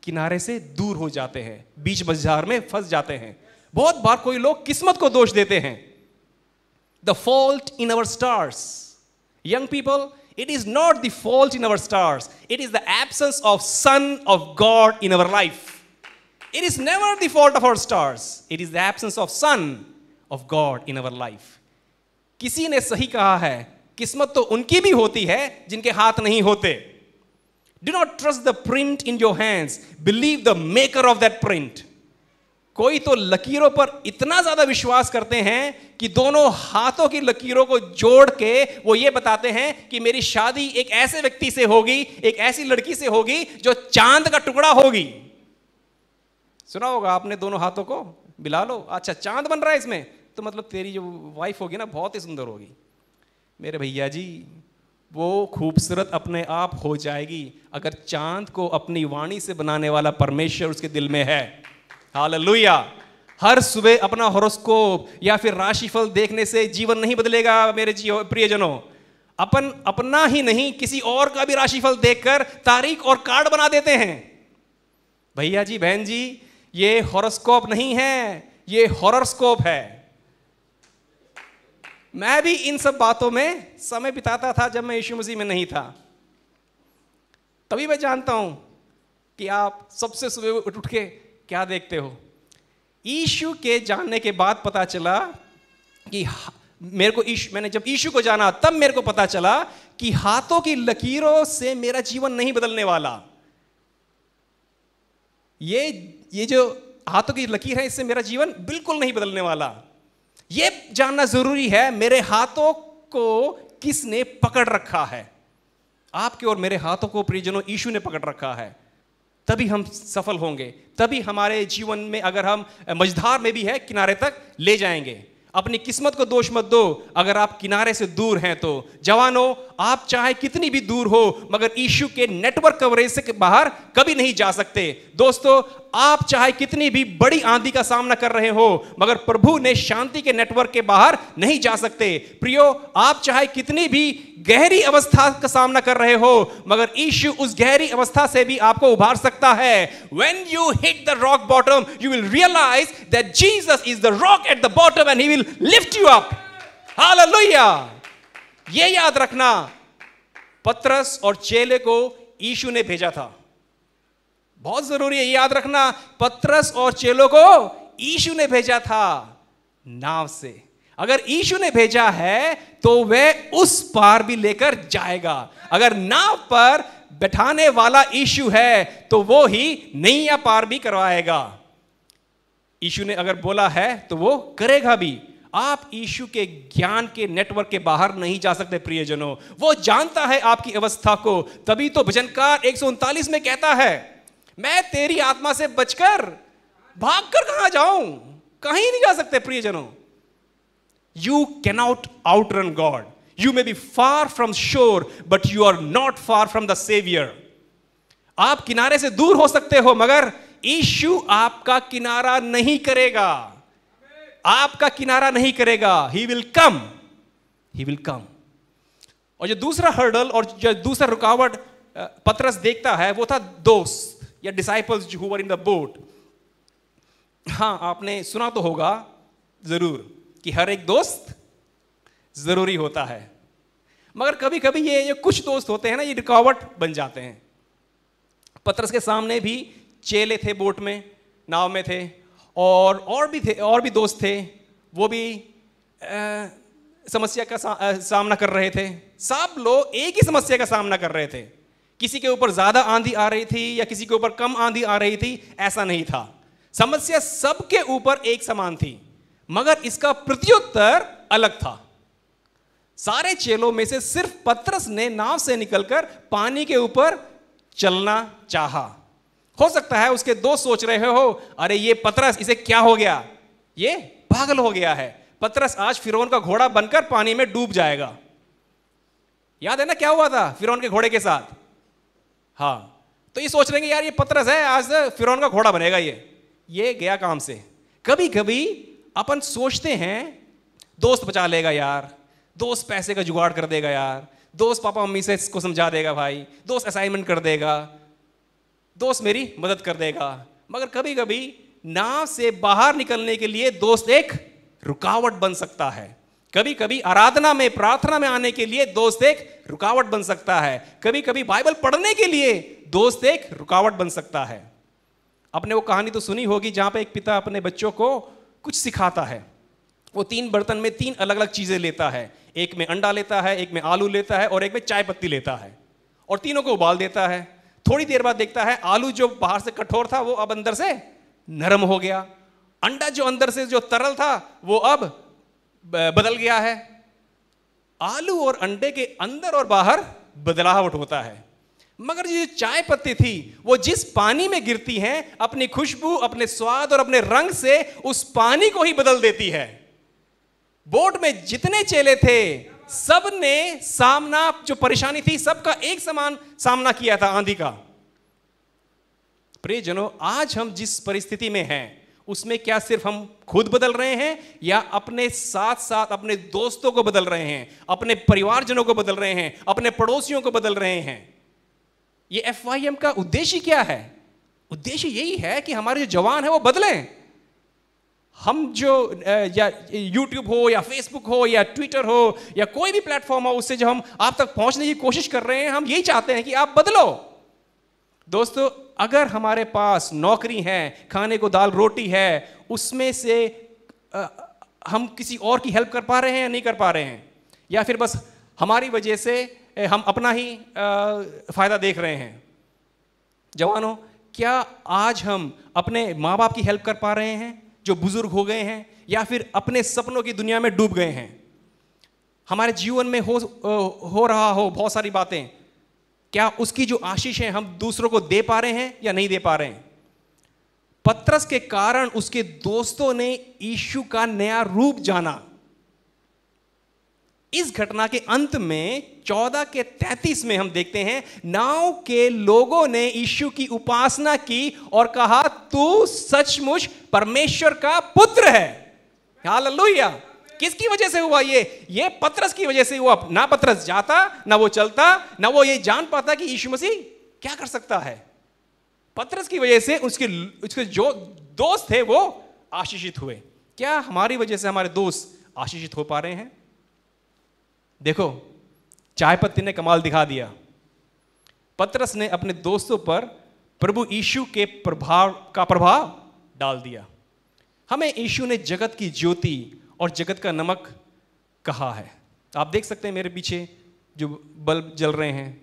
किनारे से दूर हो जाते हैं, बीच बाजार में फंस जाते हैं। बहुत बार कोई लोग किस्मत को दोष देते हैं। The fault in our stars. Young people, it is not the fault in our stars, it is the absence of Son of God in our life. It is never the fault of our stars, it is the absence of Son of God in our life. किसी ने सही कहा है, किस्मत तो उनकी भी होती है जिनके हाथ नहीं होते। Do not trust the print in your hands, believe the maker of that print. कोई तो लकीरों पर इतना ज्यादा विश्वास करते हैं कि दोनों हाथों की लकीरों को जोड़ के वो ये बताते हैं कि मेरी शादी एक ऐसे व्यक्ति से होगी, एक ऐसी लड़की से होगी जो चांद का टुकड़ा होगी। सुना होगा आपने, दोनों हाथों को मिला लो, अच्छा चांद बन रहा है इसमें, तो मतलब तेरी जो वाइफ होगी ना बहुत ही सुंदर होगी। मेरे भैया जी, वो खूबसूरत अपने आप हो जाएगी अगर चांद को अपनी वाणी से बनाने वाला परमेश्वर उसके दिल में है। हालेलुया। हर सुबह अपना हॉरोस्कोप या फिर राशिफल देखने से जीवन नहीं बदलेगा मेरे प्रियजनों। अपना ही नहीं, किसी और का भी राशिफल देखकर तारीख और कार्ड बना देते हैं। भैया जी, बहन जी, ये हॉरोस्कोप नहीं है, ये हॉररस्कोप है। मैं भी इन सब बातों में समय बिताता था जब मैं यीशु मसीह में नहीं था। तभी मैं जानता हूं कि आप सबसे सुबह उठ के क्या देखते हो। यीशु के जानने के बाद पता चला कि मैंने जब यीशु को जाना तब मेरे को पता चला कि हाथों की लकीरों से मेरा जीवन नहीं बदलने वाला। ये जो हाथों की लकीर है, इससे मेरा जीवन बिल्कुल नहीं बदलने वाला। ये जानना जरूरी है मेरे हाथों को किसने पकड़ रखा है। आपके और मेरे हाथों को प्रियजनों यीशु ने पकड़ रखा है, तभी हम सफल होंगे। तभी हमारे जीवन में, अगर हम मझधार में भी है, किनारे तक ले जाएंगे। अपनी किस्मत को दोष मत दो अगर आप किनारे से दूर हैं तो। जवानों, आप चाहे कितनी भी दूर हो मगर यीशु के नेटवर्क कवरेज से बाहर कभी नहीं जा सकते। दोस्तों, आप चाहे कितनी भी बड़ी आंधी का सामना कर रहे हो मगर प्रभु ने शांति के नेटवर्क के बाहर नहीं जा सकते। प्रियो, आप चाहे कितनी भी गहरी अवस्था का सामना कर रहे हो मगर यीशु उस गहरी अवस्था से भी आपको उभार सकता है। When you hit the rock bottom, you will realize that Jesus is the rock at the bottom and he will lift you up. Hallelujah! ये याद रखना, पतरस और चेले को यीशु ने भेजा था। बहुत जरूरी है ये याद रखना, पतरस और चेलों को यीशु ने भेजा था नाव से। अगर यीशु ने भेजा है तो वह उस पार भी लेकर जाएगा। अगर नाव पर बैठाने वाला यीशु है तो वो ही नैया पार भी करवाएगा। यीशु ने अगर बोला है तो वो करेगा भी। आप यीशु के ज्ञान के नेटवर्क के बाहर नहीं जा सकते प्रियजनों। वो जानता है आपकी अवस्था को। तभी तो भजनकार 139 में कहता है, मैं तेरी आत्मा से बचकर भागकर कहां जाऊं। कहीं नहीं जा सकते प्रियजनों। You cannot outrun God. You may be far from shore but you are not far from the saviour. आप किनारे से दूर हो सकते हो मगर यीशु आपका किनारा नहीं करेगा। आपका किनारा नहीं करेगा। He will come, he will come. और जो दूसरा हर्डल और जो दूसरा रुकावट पतरस देखता है वो था दोस्त या disciples who were in the boat. हां, आपने सुना तो होगा जरूर कि हर एक दोस्त जरूरी होता है मगर कभी कभी ये कुछ दोस्त होते हैं ना, ये रुकावट बन जाते हैं। पतरस के सामने भी चेले थे, बोट में, नाव में थे, और भी दोस्त थे, वो भी समस्या का सामना कर रहे थे। सब लोग एक ही समस्या का सामना कर रहे थे। किसी के ऊपर ज्यादा आंधी आ रही थी या किसी के ऊपर कम आंधी आ रही थी, ऐसा नहीं था। समस्या सबके ऊपर एक समान थी मगर इसका प्रत्युत्तर अलग था। सारे चेलों में से सिर्फ पतरस ने नाव से निकलकर पानी के ऊपर चलना चाहा। हो सकता है उसके दोस्त सोच रहे हो, अरे ये पतरस, इसे क्या हो गया, ये पागल हो गया है। पतरस आज फिरौन का घोड़ा बनकर पानी में डूब जाएगा। याद है ना क्या हुआ था फिरौन के घोड़े के साथ? हाँ, तो ये सोच रहे हैं यार ये पतरस है, आज फिरौन का घोड़ा बनेगा, ये गया काम से। कभी कभी अपन सोचते हैं दोस्त बचा लेगा यार, दोस्त पैसे का जुगाड़ कर देगा यार, दोस्त पापा मम्मी से इसको समझा देगा भाई, दोस्त असाइनमेंट कर देगा, दोस्त मेरी मदद कर देगा। मगर कभी कभी नाव से बाहर निकलने के लिए दोस्त एक रुकावट बन सकता है। कभी कभी आराधना में, प्रार्थना में आने के लिए दोस्त एक रुकावट बन सकता है। कभी कभी बाइबल पढ़ने के लिए दोस्त एक रुकावट बन सकता है। आपने वो कहानी तो सुनी होगी जहां पे एक पिता अपने बच्चों को कुछ सिखाता है। वो 3 बर्तन में 3 अलग अलग चीजें लेता है। एक में अंडा लेता है, एक में आलू लेता है और एक में चाय पत्ती लेता है, और तीनों को उबाल देता है। थोड़ी देर बाद देखता है आलू जो बाहर से कठोर था वो अब अंदर से नरम हो गया। अंडा जो अंदर से जो तरल था वो अब बदल गया है। आलू और अंडे के अंदर और बाहर बदलावट होता है, मगर जो चाय पत्ती थी वो जिस पानी में गिरती है अपनी खुशबू, अपने स्वाद और अपने रंग से उस पानी को ही बदल देती है। बोट में जितने चेले थे सब ने सामना, जो परेशानी थी सबका एक समान सामना किया था, आंधी का। प्रियजनों, आज हम जिस परिस्थिति में हैं उसमें क्या सिर्फ हम खुद बदल रहे हैं या अपने साथ साथ अपने दोस्तों को बदल रहे हैं, अपने परिवारजनों को बदल रहे हैं, अपने पड़ोसियों को बदल रहे हैं? ये FYM का उद्देश्य क्या है? उद्देश्य यही है कि हमारे जो जवान है वो बदलें। हम जो या YouTube हो या Facebook हो या Twitter हो या कोई भी प्लेटफॉर्म हो, उससे जो हम आप तक पहुंचने की कोशिश कर रहे हैं, हम यही चाहते हैं कि आप बदलो। दोस्तों, अगर हमारे पास नौकरी है, खाने को दाल रोटी है, उसमें से हम किसी और की हेल्प कर पा रहे हैं या नहीं कर पा रहे हैं, या फिर बस हमारी वजह से हम अपना ही फायदा देख रहे हैं? जवानों, क्या आज हम अपने माँ बाप की हेल्प कर पा रहे हैं जो बुजुर्ग हो गए हैं, या फिर अपने सपनों की दुनिया में डूब गए हैं? हमारे जीवन में हो रहा हो बहुत सारी बातें, क्या उसकी जो आशीष है हम दूसरों को दे पा रहे हैं या नहीं दे पा रहे हैं? पतरस के कारण उसके दोस्तों ने यीशु का नया रूप जाना। इस घटना के अंत में 14 के 33 में हम देखते हैं, नाव के लोगों ने यीशु की उपासना की और कहा, तू सचमुच परमेश्वर का पुत्र है। हालेलुया। किसकी वजह से हुआ ये पतरस की वजह से हुआ। ना पतरस जाता, ना वो चलता, ना वो ये जान पाता कि यीशु मसीह क्या कर सकता है। पतरस की वजह से उसके जो दोस्त थे वो आशीषित हुए। क्या हमारी वजह से हमारे दोस्त आशीषित हो पा रहे हैं? देखो, चाय पत्ती ने कमाल दिखा दिया। पतरस ने अपने दोस्तों पर प्रभु यीशु के प्रभाव डाल दिया। हमें यीशु ने जगत की ज्योति और जगत का नमक कहा है। आप देख सकते हैं मेरे पीछे जो बल्ब जल रहे हैं।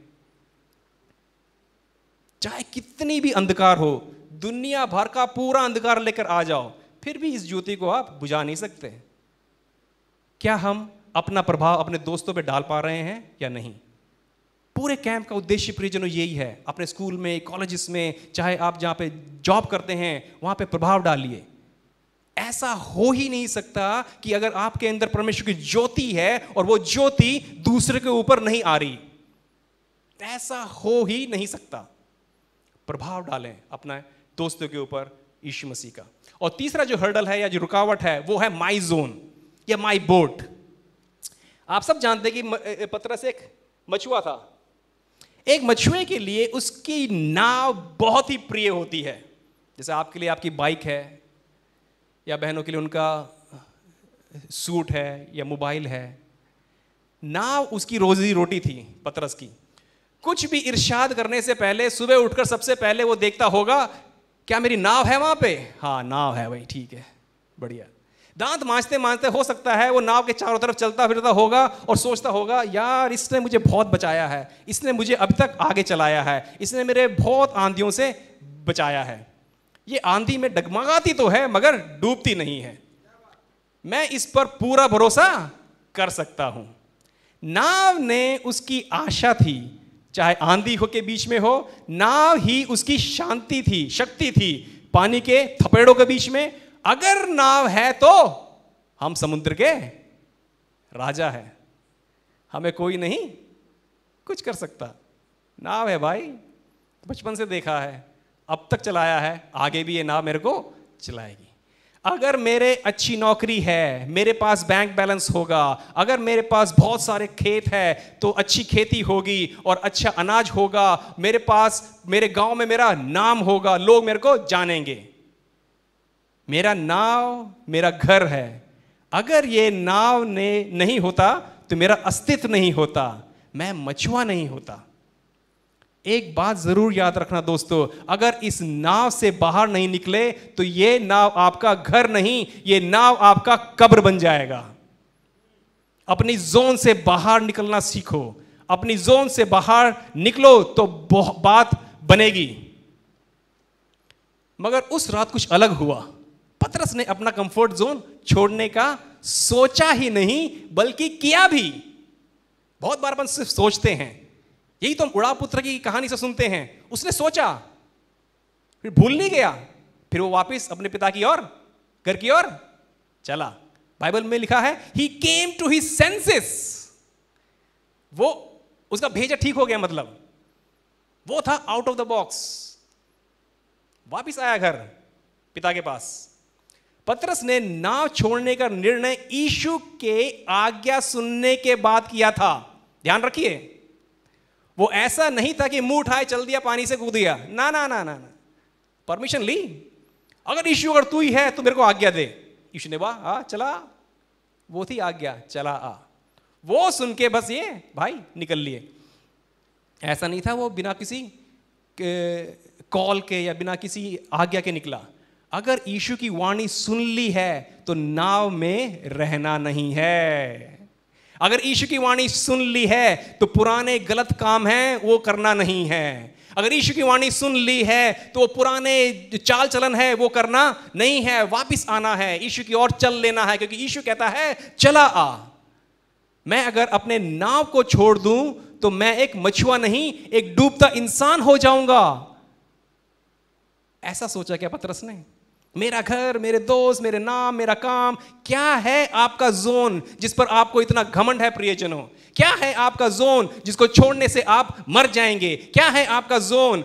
चाहे कितनी भी अंधकार हो, दुनिया भर का पूरा अंधकार लेकर आ जाओ, फिर भी इस ज्योति को आप बुझा नहीं सकते। क्या हम अपना प्रभाव अपने दोस्तों पे डाल पा रहे हैं या नहीं? पूरे कैंप का उद्देश्य प्रियजनों यही है। अपने स्कूल में, कॉलेजेस में, चाहे आप जहां पे जॉब करते हैं वहां पे प्रभाव डालिए। ऐसा हो ही नहीं सकता कि अगर आपके अंदर परमेश्वर की ज्योति है और वो ज्योति दूसरे के ऊपर नहीं आ रही, ऐसा हो ही नहीं सकता। प्रभाव डालें अपना दोस्तों के ऊपर यीशु मसीह का। और तीसरा जो हर्डल है या जो रुकावट है वो है माई जोन या माई बोट। आप सब जानते हैं कि पतरस एक मछुआ था। एक मछुए के लिए उसकी नाव बहुत ही प्रिय होती है। जैसे आपके लिए आपकी बाइक है, या बहनों के लिए उनका सूट है या मोबाइल है। नाव उसकी रोजी रोटी थी पतरस की। कुछ भी इरशाद करने से पहले सुबह उठकर सबसे पहले वो देखता होगा, क्या मेरी नाव है वहां पे? हाँ, नाव है भाई, ठीक है, बढ़िया। दांत मांजते मांजते हो सकता है वो नाव के चारों तरफ चलता फिरता होगा और सोचता होगा, यार इसने मुझे बहुत बचाया है, इसने मुझे अब तक आगे चलाया है, इसने मेरे बहुत आंधियों से बचाया है। ये आंधी में डगमगाती तो है मगर डूबती नहीं है। मैं इस पर पूरा भरोसा कर सकता हूं। नाव ने उसकी आशा थी, चाहे आंधी हो के बीच में हो, नाव ही उसकी शांति थी, शक्ति थी। पानी के थपेड़ों के बीच में अगर नाव है तो हम समुद्र के राजा हैं, हमें कोई नहीं कुछ कर सकता। नाव है भाई, बचपन से देखा है, अब तक चलाया है, आगे भी ये नाव मेरे को चलाएगी। अगर मेरे अच्छी नौकरी है, मेरे पास बैंक बैलेंस होगा, अगर मेरे पास बहुत सारे खेत है तो अच्छी खेती होगी और अच्छा अनाज होगा, मेरे पास, मेरे गांव में मेरा नाम होगा, लोग मेरे को जानेंगे। मेरा नाव मेरा घर है। अगर ये नाव ने नहीं होता तो मेरा अस्तित्व नहीं होता, मैं मछुआ नहीं होता। एक बात जरूर याद रखना दोस्तों, अगर इस नाव से बाहर नहीं निकले तो ये नाव आपका घर नहीं, ये नाव आपका कब्र बन जाएगा। अपनी जोन से बाहर निकलना सीखो, अपनी जोन से बाहर निकलो तो बात बनेगी। मगर उस रात कुछ अलग हुआ। पतरस ने अपना कंफर्ट जोन छोड़ने का सोचा ही नहीं बल्कि किया भी। बहुत बार अपन सिर्फ सोचते हैं, यही तो हम उड़ा पुत्र की कहानी से सुनते हैं। उसने सोचा, फिर भूल नहीं गया, फिर वो वापस अपने पिता की ओर, घर की ओर चला। बाइबल में लिखा है he came to his senses. वो उसका भेजा ठीक हो गया, मतलब वो था आउट ऑफ द बॉक्स। वापस आया घर पिता के पास। पतरस ने नाव छोड़ने का निर्णय यीशु के आज्ञा सुनने के बाद किया था। ध्यान रखिए, वो ऐसा नहीं था कि मुंह उठाए चल दिया, पानी से कूद दिया। ना ना ना ना ना, परमिशन ली। अगर यीशु, अगर तू ही है तो मेरे को आज्ञा दे। यीशु ने वाह चला, वो थी आज्ञा, चला आ। वो सुन के बस ये भाई निकल लिए। ऐसा नहीं था वो बिना किसी कॉल के या बिना किसी आज्ञा के निकला। अगर यीशु की वाणी सुन ली है तो नाव में रहना नहीं है। अगर यीशु की वाणी सुन ली है तो पुराने गलत काम हैं वो करना नहीं है। अगर यीशु की वाणी सुन ली है तो पुराने चाल चलन है वो करना नहीं है, वापस आना है, यीशु की ओर चल लेना है, क्योंकि यीशु कहता है चला आ। मैं अगर अपने नाव को छोड़ दूं तो मैं एक मछुआ नहीं, एक डूबता इंसान हो जाऊंगा। ऐसा सोचा क्या पतरस ने? मेरा घर, मेरे दोस्त, मेरे नाम, मेरा काम। क्या है आपका जोन जिस पर आपको इतना घमंड है प्रियजनों? क्या है आपका जोन जिसको छोड़ने से आप मर जाएंगे? क्या है आपका जोन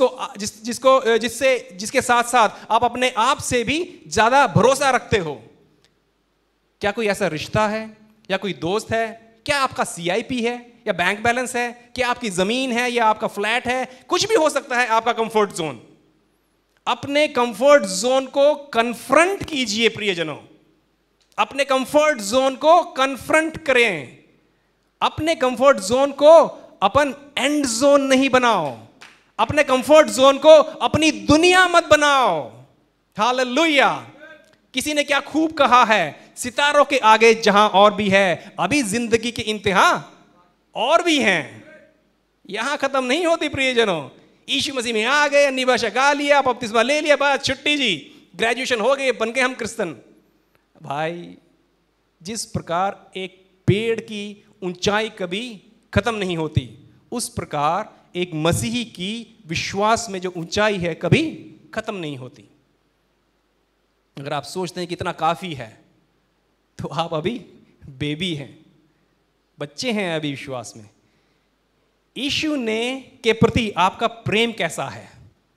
जिसके साथ साथ आप अपने आप से भी ज्यादा भरोसा रखते हो? क्या कोई ऐसा रिश्ता है या कोई दोस्त है? क्या आपका CIP है या बैंक बैलेंस है? क्या आपकी जमीन है या आपका फ्लैट है? कुछ भी हो सकता है आपका कंफर्ट जोन। अपने कंफर्ट जोन को कन्फ्रंट कीजिए प्रियजनों, अपने कंफर्ट जोन को कन्फ्रंट करें। अपने कंफर्ट जोन को अपन एंड जोन नहीं बनाओ, अपने कंफर्ट जोन को अपनी दुनिया मत बनाओ। हालेलुया। किसी ने क्या खूब कहा है, सितारों के आगे जहां और भी है, अभी जिंदगी के इम्तिहां और भी हैं। यहां खत्म नहीं होती प्रियजनों। यीशु मसीह में आ गए, अन्य भाषा गा लिया, बपतिस्मा ले लिया, बस छुट्टी जी, ग्रेजुएशन हो गए, बन गए हम क्रिश्चियन। भाई, जिस प्रकार एक पेड़ की ऊंचाई कभी खत्म नहीं होती, उस प्रकार एक मसीही की विश्वास में जो ऊंचाई है कभी खत्म नहीं होती। अगर आप सोचते हैं कि इतना काफी है तो आप अभी बेबी हैं, बच्चे हैं अभी विश्वास में। यीशु ने के प्रति आपका प्रेम कैसा है?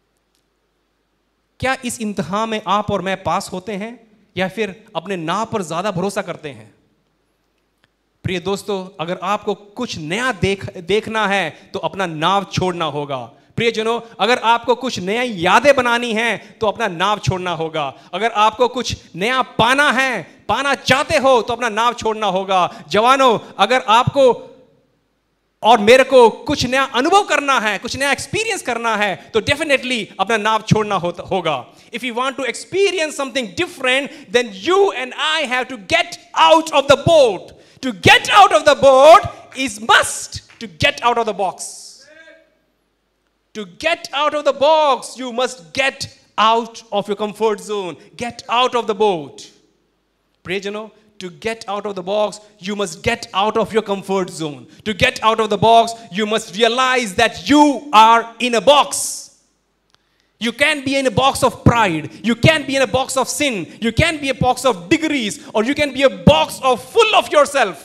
क्या इस इम्तिहान में आप और मैं पास होते हैं या फिर अपने नाव पर ज्यादा भरोसा करते हैं? प्रिय दोस्तों, अगर आपको कुछ नया देखना है तो अपना नाव छोड़ना होगा। प्रियजनों, अगर आपको कुछ नया यादें बनानी हैं तो अपना नाव छोड़ना होगा। अगर आपको कुछ नया पाना है, पाना चाहते हो तो अपना नाव छोड़ना होगा। जवानों, अगर आपको और मेरे को कुछ नया अनुभव करना है, कुछ नया एक्सपीरियंस करना है तो डेफिनेटली अपना नाव छोड़ना होगा। If you want to experience something different, then you and I have to get out of the boat. To get out of the boat is must to get out of the box. To get out of the box, you must get out of your comfort zone. Get out of the boat. Priyajano, to get out of the box, you must get out of your comfort zone. To get out of the box, you must realize that you are in a box. You can't be in a box of pride. You can't be in a box of sin. You can't be a box of degrees, or you can be a box of full of yourself.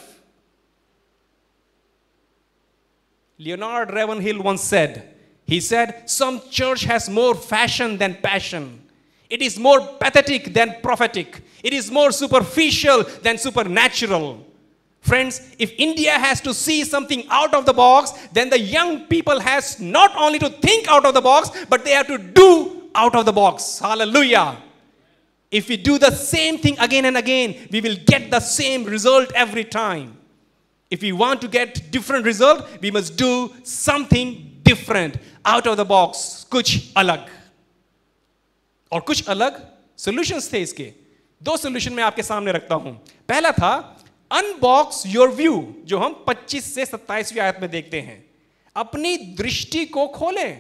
Leonard Ravenhill once said, he said, some church has more fashion than passion. It is more pathetic than prophetic. It is more superficial than supernatural. Friends, if India has to see something out of the box, then the young people has not only to think out of the box, but they have to do out of the box. Hallelujah. If we do the same thing again and again, we will get the same result every time. If we want to get different result, we must do something different, out of the box, कुछ अलग. और कुछ अलग सॉल्यूशंस थे इसके. दो सॉल्यूशन मैं आपके सामने रखता हूं. पहला था अनबॉक्स योर व्यू, जो हम 25 से 27वीं आयत में देखते हैं. अपनी दृष्टि को खोलें.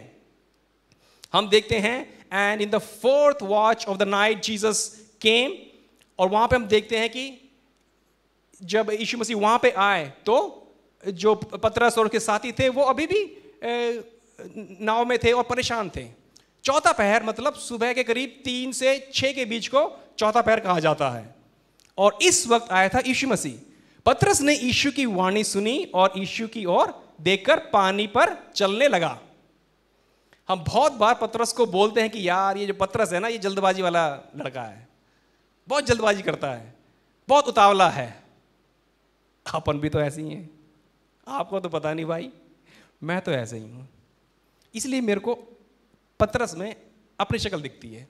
हम देखते हैं and in the fourth watch of the night Jesus came, और वहां पे हम देखते हैं कि जब यीशु मसीह वहां पे आए तो जो पतरस और के साथी थे वो अभी भी नाव में थे और परेशान थे. चौथा पहर मतलब सुबह के करीब 3 से 6 के बीच को चौथा पहर कहा जाता है. और इस वक्त आया था यीशु मसीह. पतरस ने यीशु की वाणी सुनी और यीशु की ओर देखकर पानी पर चलने लगा. हम बहुत बार पतरस को बोलते हैं कि यार ये जो पतरस है ना, ये जल्दबाजी वाला लड़का है, बहुत जल्दबाजी करता है, बहुत उतावला है. अपन भी तो ऐसे ही हैं. आपको तो पता नहीं भाई, मैं तो ऐसे ही हूं. इसलिए मेरे को पतरस में अपनी शक्ल दिखती है.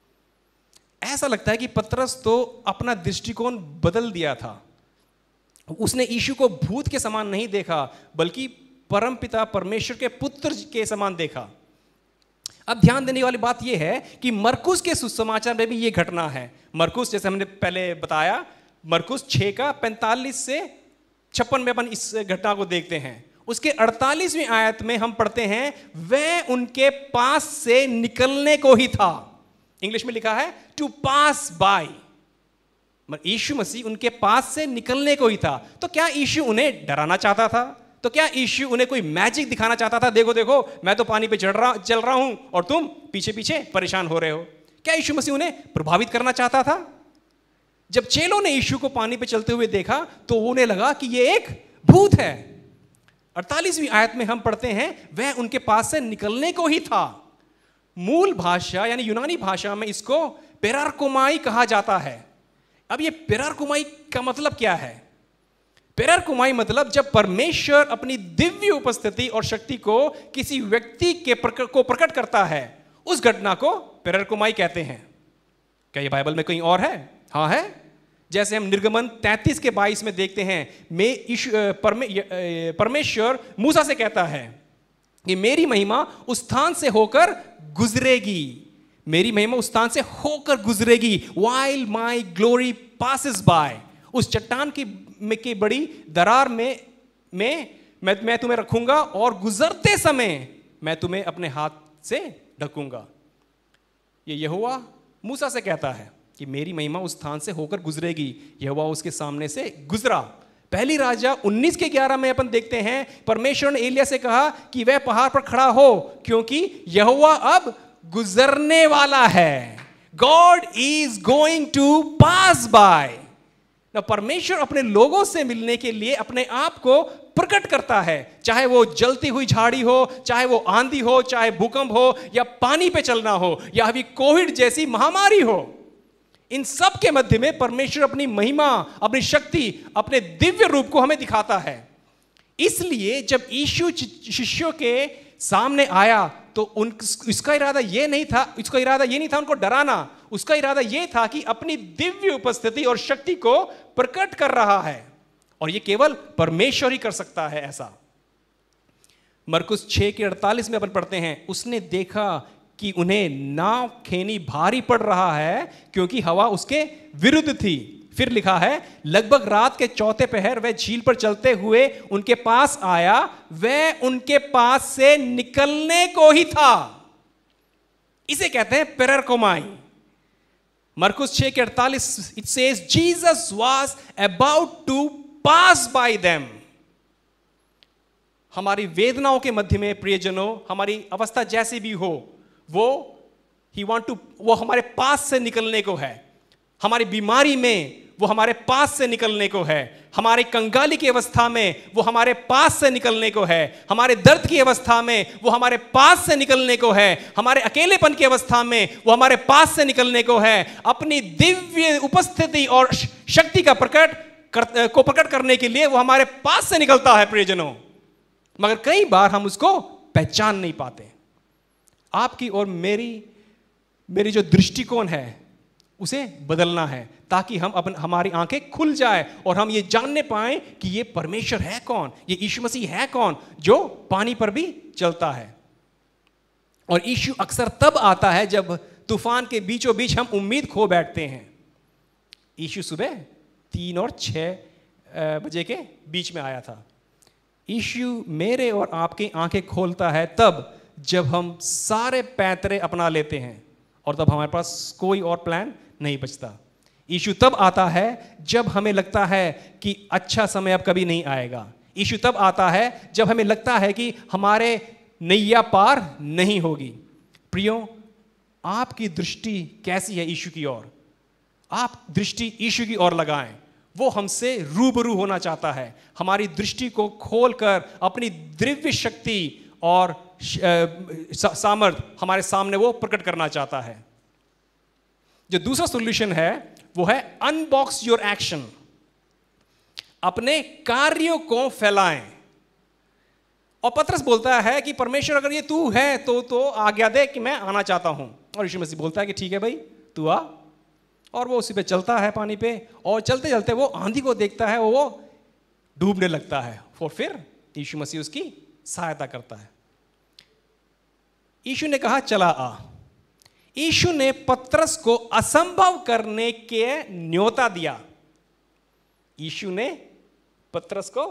ऐसा लगता है कि पतरस तो अपना दृष्टिकोण बदल दिया था. उसने यीशु को भूत के समान नहीं देखा, बल्कि परमपिता परमेश्वर के पुत्र के समान देखा. अब ध्यान देने वाली बात यह है कि मरकुस के सुसमाचार में भी यह घटना है. मरकुस, जैसे हमने पहले बताया, मरकुस 6 का 45 से 56 में अपन इस घटना को देखते हैं. उसके 48वीं आयत में हम पढ़ते हैं, वह उनके पास से निकलने को ही था. इंग्लिश में लिखा है टू पास बाय. यीशु मसीह उनके पास से निकलने को ही था. तो क्या यीशु उन्हें डराना चाहता था? तो क्या यीशु उन्हें कोई मैजिक दिखाना चाहता था? देखो देखो, मैं तो पानी पे चल रहा हूं और तुम पीछे पीछे परेशान हो रहे हो. क्या यीशु मसीह उन्हें प्रभावित करना चाहता था? जब चेलों ने यीशु को पानी पे चलते हुए देखा तो उन्हें लगा कि यह एक भूत है. 48वीं आयत में हम पढ़ते हैं, वह उनके पास से निकलने को ही था. मूल भाषा यानी यूनानी भाषा में इसको पेरारकोमाई कहा जाता है. अब ये पेरारकोमाई का मतलब क्या है? पेरारकोमाई मतलब जब परमेश्वर अपनी दिव्य उपस्थिति और शक्ति को किसी व्यक्ति को प्रकट करता है, उस घटना को पेरारकोमाई कहते हैं. क्या ये बाइबल में कहीं और है? हाँ है. जैसे हम निर्गमन 33 के 22 में देखते हैं, परमेश्वर मूसा से कहता है कि मेरी महिमा उस स्थान से होकर गुजरेगी. मेरी महिमा उस स्थान से होकर गुजरेगी. while my glory passes by. उस चट्टान की बड़ी दरार में मैं तुम्हें रखूंगा और गुजरते समय मैं तुम्हें अपने हाथ से ढकूंगा. ये यहोवा मूसा से कहता है कि मेरी महिमा उस स्थान से होकर गुजरेगी. यहोवा उसके सामने से गुजरा. पहली राजा 19 के 11 में अपन देखते हैं, परमेश्वर ने एलिया से कहा कि वह पहाड़ पर खड़ा हो, क्योंकि यहोवा अब गुजरने वाला है. God is going to pass by. परमेश्वर अपने लोगों से मिलने के लिए अपने आप को प्रकट करता है. चाहे वो जलती हुई झाड़ी हो, चाहे वो आंधी हो, चाहे भूकंप हो, या पानी पे चलना हो, या अभी कोविड जैसी महामारी हो. इन सब के मध्य में परमेश्वर अपनी महिमा, अपनी शक्ति, अपने दिव्य रूप को हमें दिखाता है. इसलिए जब यीशु शिष्यों के सामने आया तो उसका इरादा ये नहीं था उनको डराना. उसका इरादा ये था कि अपनी दिव्य उपस्थिति और शक्ति को प्रकट कर रहा है, और ये केवल परमेश्वर ही कर सकता है ऐसा. मरकुस 6 के 48 में अपन पढ़ते हैं, उसने देखा कि उन्हें नाव खेनी भारी पड़ रहा है, क्योंकि हवा उसके विरुद्ध थी. फिर लिखा है, लगभग रात के चौथे पहर वह झील पर चलते हुए उनके पास आया. वह उनके पास से निकलने को ही था. इसे कहते हैं पेरारकोमाई. मरकुस 6 के 48, it says Jesus was about to pass by them. हमारी वेदनाओं के मध्य में प्रियजनों, हमारी अवस्था जैसी भी हो, वो हमारे पास से निकलने को है. हमारी बीमारी में वो हमारे पास से निकलने को है, हमारी कंगाली की अवस्था में वो हमारे पास से निकलने को है, हमारे दर्द की अवस्था में वो हमारे पास से निकलने को है, हमारे अकेलेपन की अवस्था में वो हमारे पास से निकलने को है। अपनी दिव्य उपस्थिति और शक्ति का प्रकट करने के लिए वो हमारे पास से निकलता है प्रियजनों, मगर कई बार हम उसको पहचान नहीं पाते। आपकी और मेरी जो दृष्टिकोण है उसे बदलना है, ताकि हमारी आंखें खुल जाए और हम ये जानने पाएं कि ये परमेश्वर है कौन, ये यीशु मसीह है कौन जो पानी पर भी चलता है। और यीशु अक्सर तब आता है जब तूफान के बीचों बीच हम उम्मीद खो बैठते हैं। यीशु सुबह 3 और 6 बजे के बीच में आया था। यीशु मेरे और आपकी आंखें खोलता है तब जब हम सारे पैंतरे अपना लेते हैं और तब हमारे पास कोई और प्लान नहीं बचता। यीशु तब आता है जब हमें लगता है कि अच्छा समय अब कभी नहीं आएगा। यीशु तब आता है जब हमें लगता है कि हमारे नैया पार नहीं होगी। प्रियो, आपकी दृष्टि कैसी है यीशु की ओर? आप दृष्टि यीशु की ओर लगाएं। वो हमसे रूबरू होना चाहता है, हमारी दृष्टि को खोलकर अपनी दिव्य शक्ति और सामर्थ हमारे सामने वो प्रकट करना चाहता है। जो दूसरा सॉल्यूशन है वो है अनबॉक्स योर एक्शन। अपने कार्यों को फैलाएं। और पतरस बोलता है कि परमेश्वर अगर ये तू है तो आज्ञा दे कि मैं आना चाहता हूं। और यीशु मसीह बोलता है कि ठीक है भाई, तू आ। और वो उसी पे चलता है पानी पे, और चलते चलते वो आंधी को देखता है, वो डूबने लगता है। और फिर यीशु मसीह उसकी सहायता करता है। यीशु ने कहा चला आ। यीशु ने पतरस को असंभव करने के न्योता दिया। यीशु ने पतरस को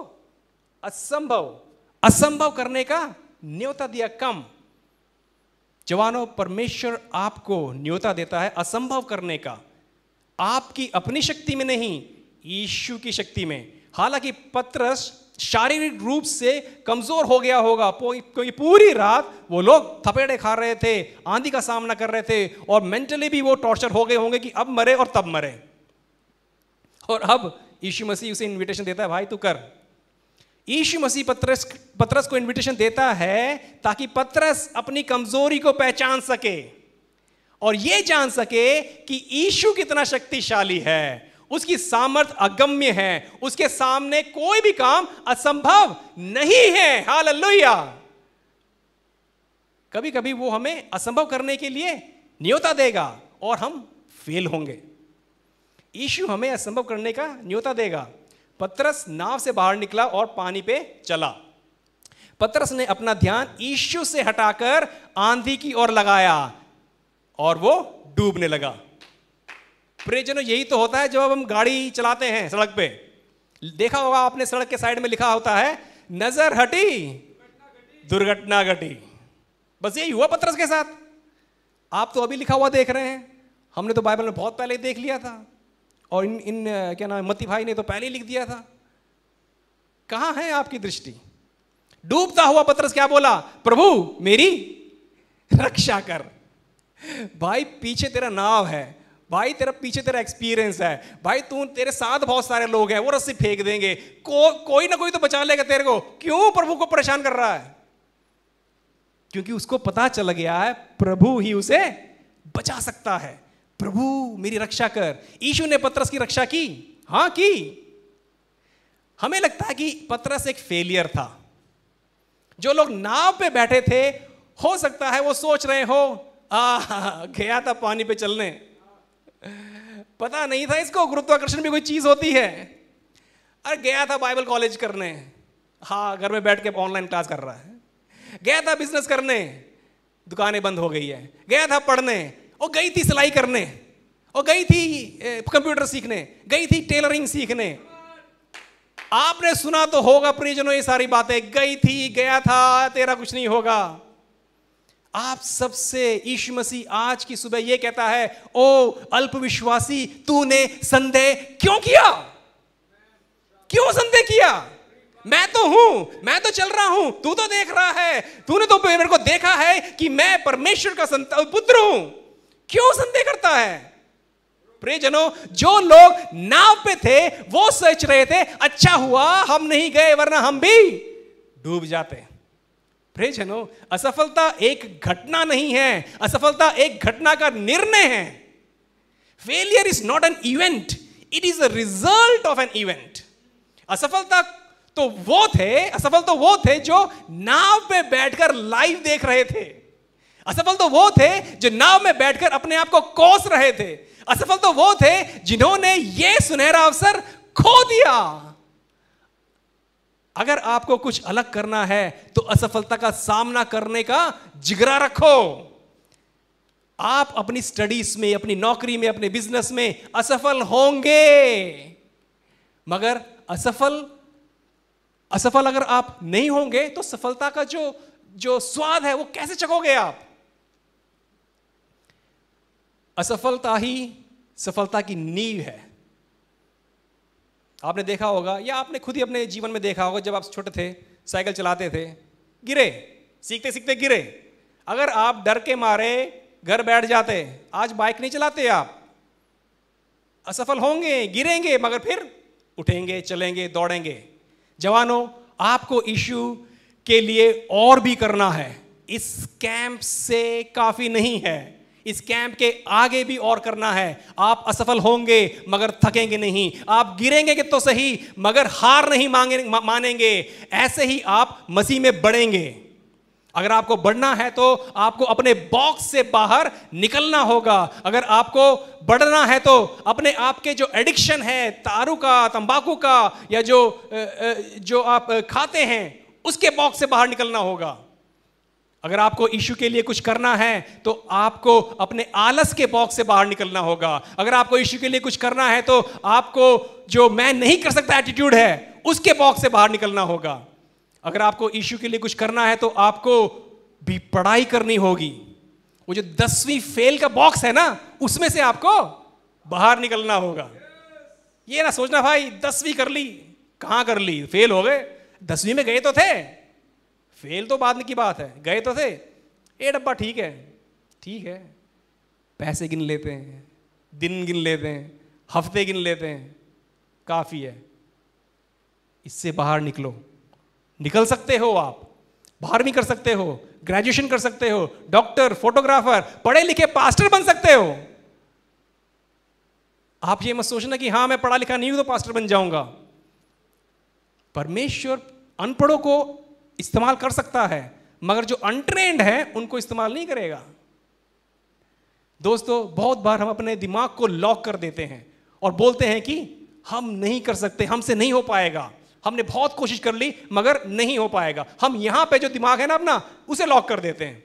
असंभव करने का न्योता दिया। कम जवानों, परमेश्वर आपको न्योता देता है असंभव करने का, आपकी अपनी शक्ति में नहीं, यीशु की शक्ति में। हालांकि पतरस शारीरिक रूप से कमजोर हो गया होगा, क्योंकि पूरी रात वो लोग थपेड़े खा रहे थे, आंधी का सामना कर रहे थे, और मेंटली भी वो टॉर्चर हो गए होंगे कि अब मरे और तब मरे। और अब यीशु मसीह उसे इनविटेशन देता है, भाई तू कर। यीशु मसीह पतरस को इनविटेशन देता है ताकि पतरस अपनी कमजोरी को पहचान सके और ये जान सके कि यीशु कितना शक्तिशाली है, उसकी सामर्थ अगम्य है, उसके सामने कोई भी काम असंभव नहीं है। हालेलुया। कभी कभी वो हमें असंभव करने के लिए न्योता देगा और हम फेल होंगे। यीशु हमें असंभव करने का न्योता देगा। पतरस नाव से बाहर निकला और पानी पे चला। पतरस ने अपना ध्यान यीशु से हटाकर आंधी की ओर लगाया और वो डूबने लगा। प्रियजनों, यही तो होता है जब हम गाड़ी चलाते हैं सड़क पे। देखा होगा आपने, सड़क के साइड में लिखा होता है नजर हटी दुर्घटना घटी। बस यही हुआ पतरस के साथ। आप तो अभी लिखा हुआ देख रहे हैं, हमने तो बाइबल में बहुत पहले देख लिया था, और इन क्या नाम, मत्ती भाई ने तो पहले ही लिख दिया था। कहां है आपकी दृष्टि? डूबता हुआ पतरस क्या बोला? प्रभु मेरी रक्षा कर। भाई पीछे तेरा नाव है, भाई तेरा पीछे तेरा एक्सपीरियंस है, भाई तेरे साथ बहुत सारे लोग हैं, वो रस्सी फेंक देंगे, कोई ना कोई तो बचा लेगा तेरे को। क्यों प्रभु को परेशान कर रहा है? क्योंकि उसको पता चल गया है प्रभु ही उसे बचा सकता है। प्रभु मेरी रक्षा कर। यीशु ने पतरस की रक्षा की, हां की। हमें लगता है कि पतरस एक फेलियर था। जो लोग नाव पे बैठे थे, हो सकता है वो सोच रहे हो गया था पानी पे चलने, पता नहीं था इसको गुरुत्वाकर्षण भी कोई चीज होती है। अरे गया था बाइबल कॉलेज करने, हाँ घर में बैठ के ऑनलाइन क्लास कर रहा है। गया था बिजनेस करने, दुकानें बंद हो गई है। गया था पढ़ने, और गई थी सिलाई करने, और गई थी कंप्यूटर सीखने, गई थी टेलरिंग सीखने। आपने सुना तो होगा प्रियजनों ये सारी बातें, गई थी, गया था, तेरा कुछ नहीं होगा। आप सबसे यीशु मसीह आज की सुबह यह कहता है, ओ अल्पविश्वासी, तूने संदेह क्यों किया? क्यों संदेह किया? मैं तो हूं, मैं तो चल रहा हूं, तू तो देख रहा है, तूने तो मेरे को देखा है कि मैं परमेश्वर का पुत्र हूं। क्यों संदेह करता है? प्रियजनों, जो लोग नाव पे थे वो सोच रहे थे अच्छा हुआ हम नहीं गए वरना हम भी डूब जाते। प्रियजनों, असफलता एक घटना नहीं है, असफलता एक घटना का निर्णय है। Failure is not an event, it is a result of an event. असफल तो वो थे जो नाव पे बैठकर लाइव देख रहे थे। असफल तो वो थे जो नाव में बैठकर अपने आप को कोस रहे थे। असफल तो वो थे जिन्होंने ये सुनहरा अवसर खो दिया। अगर आपको कुछ अलग करना है तो असफलता का सामना करने का जिगरा रखो। आप अपनी स्टडीज में, अपनी नौकरी में, अपने बिजनेस में असफल होंगे, मगर असफल अगर आप नहीं होंगे तो सफलता का जो स्वाद है वो कैसे चखोगे आप? असफलता ही सफलता की नींव है। आपने देखा होगा या आपने खुद ही अपने जीवन में देखा होगा, जब आप छोटे थे, साइकिल चलाते थे, गिरे, सीखते सीखते गिरे। अगर आप डर के मारे घर बैठ जाते, आज बाइक नहीं चलाते आप, असफल होंगे, गिरेंगे, मगर फिर उठेंगे, चलेंगे, दौड़ेंगे। जवानों, आपको यीशु के लिए और भी करना है। इस कैंप से काफी नहीं है, इस कैंप के आगे भी और करना है। आप असफल होंगे मगर थकेंगे नहीं, आप गिरेंगे तो सही मगर हार नहीं मानेंगे। ऐसे ही आप मसीह में बढ़ेंगे। अगर आपको बढ़ना है तो आपको अपने बॉक्स से बाहर निकलना होगा। अगर आपको बढ़ना है तो अपने आप के जो एडिक्शन है, दारू का, तंबाकू का, या जो आप खाते हैं उसके बॉक्स से बाहर निकलना होगा। अगर आपको यीशु के लिए कुछ करना है तो आपको अपने आलस के बॉक्स से बाहर निकलना होगा। अगर आपको यीशु के लिए कुछ करना है तो आपको जो मैं नहीं कर सकता एटीट्यूड है उसके बॉक्स से बाहर निकलना होगा। अगर आपको यीशु के लिए कुछ करना है तो आपको भी पढ़ाई करनी होगी। वो जो 10वीं फेल का बॉक्स है ना, उसमें से आपको बाहर निकलना होगा। ये ना सोचना भाई 10वीं कर ली, कहां कर ली, फेल हो गए। 10वीं में गए तो थे, फेल तो बाद की बात है, गए तो थे। ए डब्बा ठीक है, पैसे गिन लेते हैं, दिन गिन लेते हैं, हफ्ते गिन लेते हैं, काफी है। इससे बाहर निकलो। निकल सकते हो आप, 12वीं कर सकते हो, ग्रेजुएशन कर सकते हो, डॉक्टर, फोटोग्राफर, पढ़े लिखे पास्टर बन सकते हो। आप ये मत सोचना कि हाँ मैं पढ़ा लिखा नहीं हूं तो पास्टर बन जाऊंगा। परमेश्वर अनपढ़ों को इस्तेमाल कर सकता है मगर जो अनट्रेन्ड है उनको इस्तेमाल नहीं करेगा। दोस्तों, बहुत बार हम अपने दिमाग को लॉक कर देते हैं और बोलते हैं कि हम नहीं कर सकते, हमसे नहीं हो पाएगा, हमने बहुत कोशिश कर ली मगर नहीं हो पाएगा। हम यहां पे जो दिमाग है ना अपना, उसे लॉक कर देते हैं।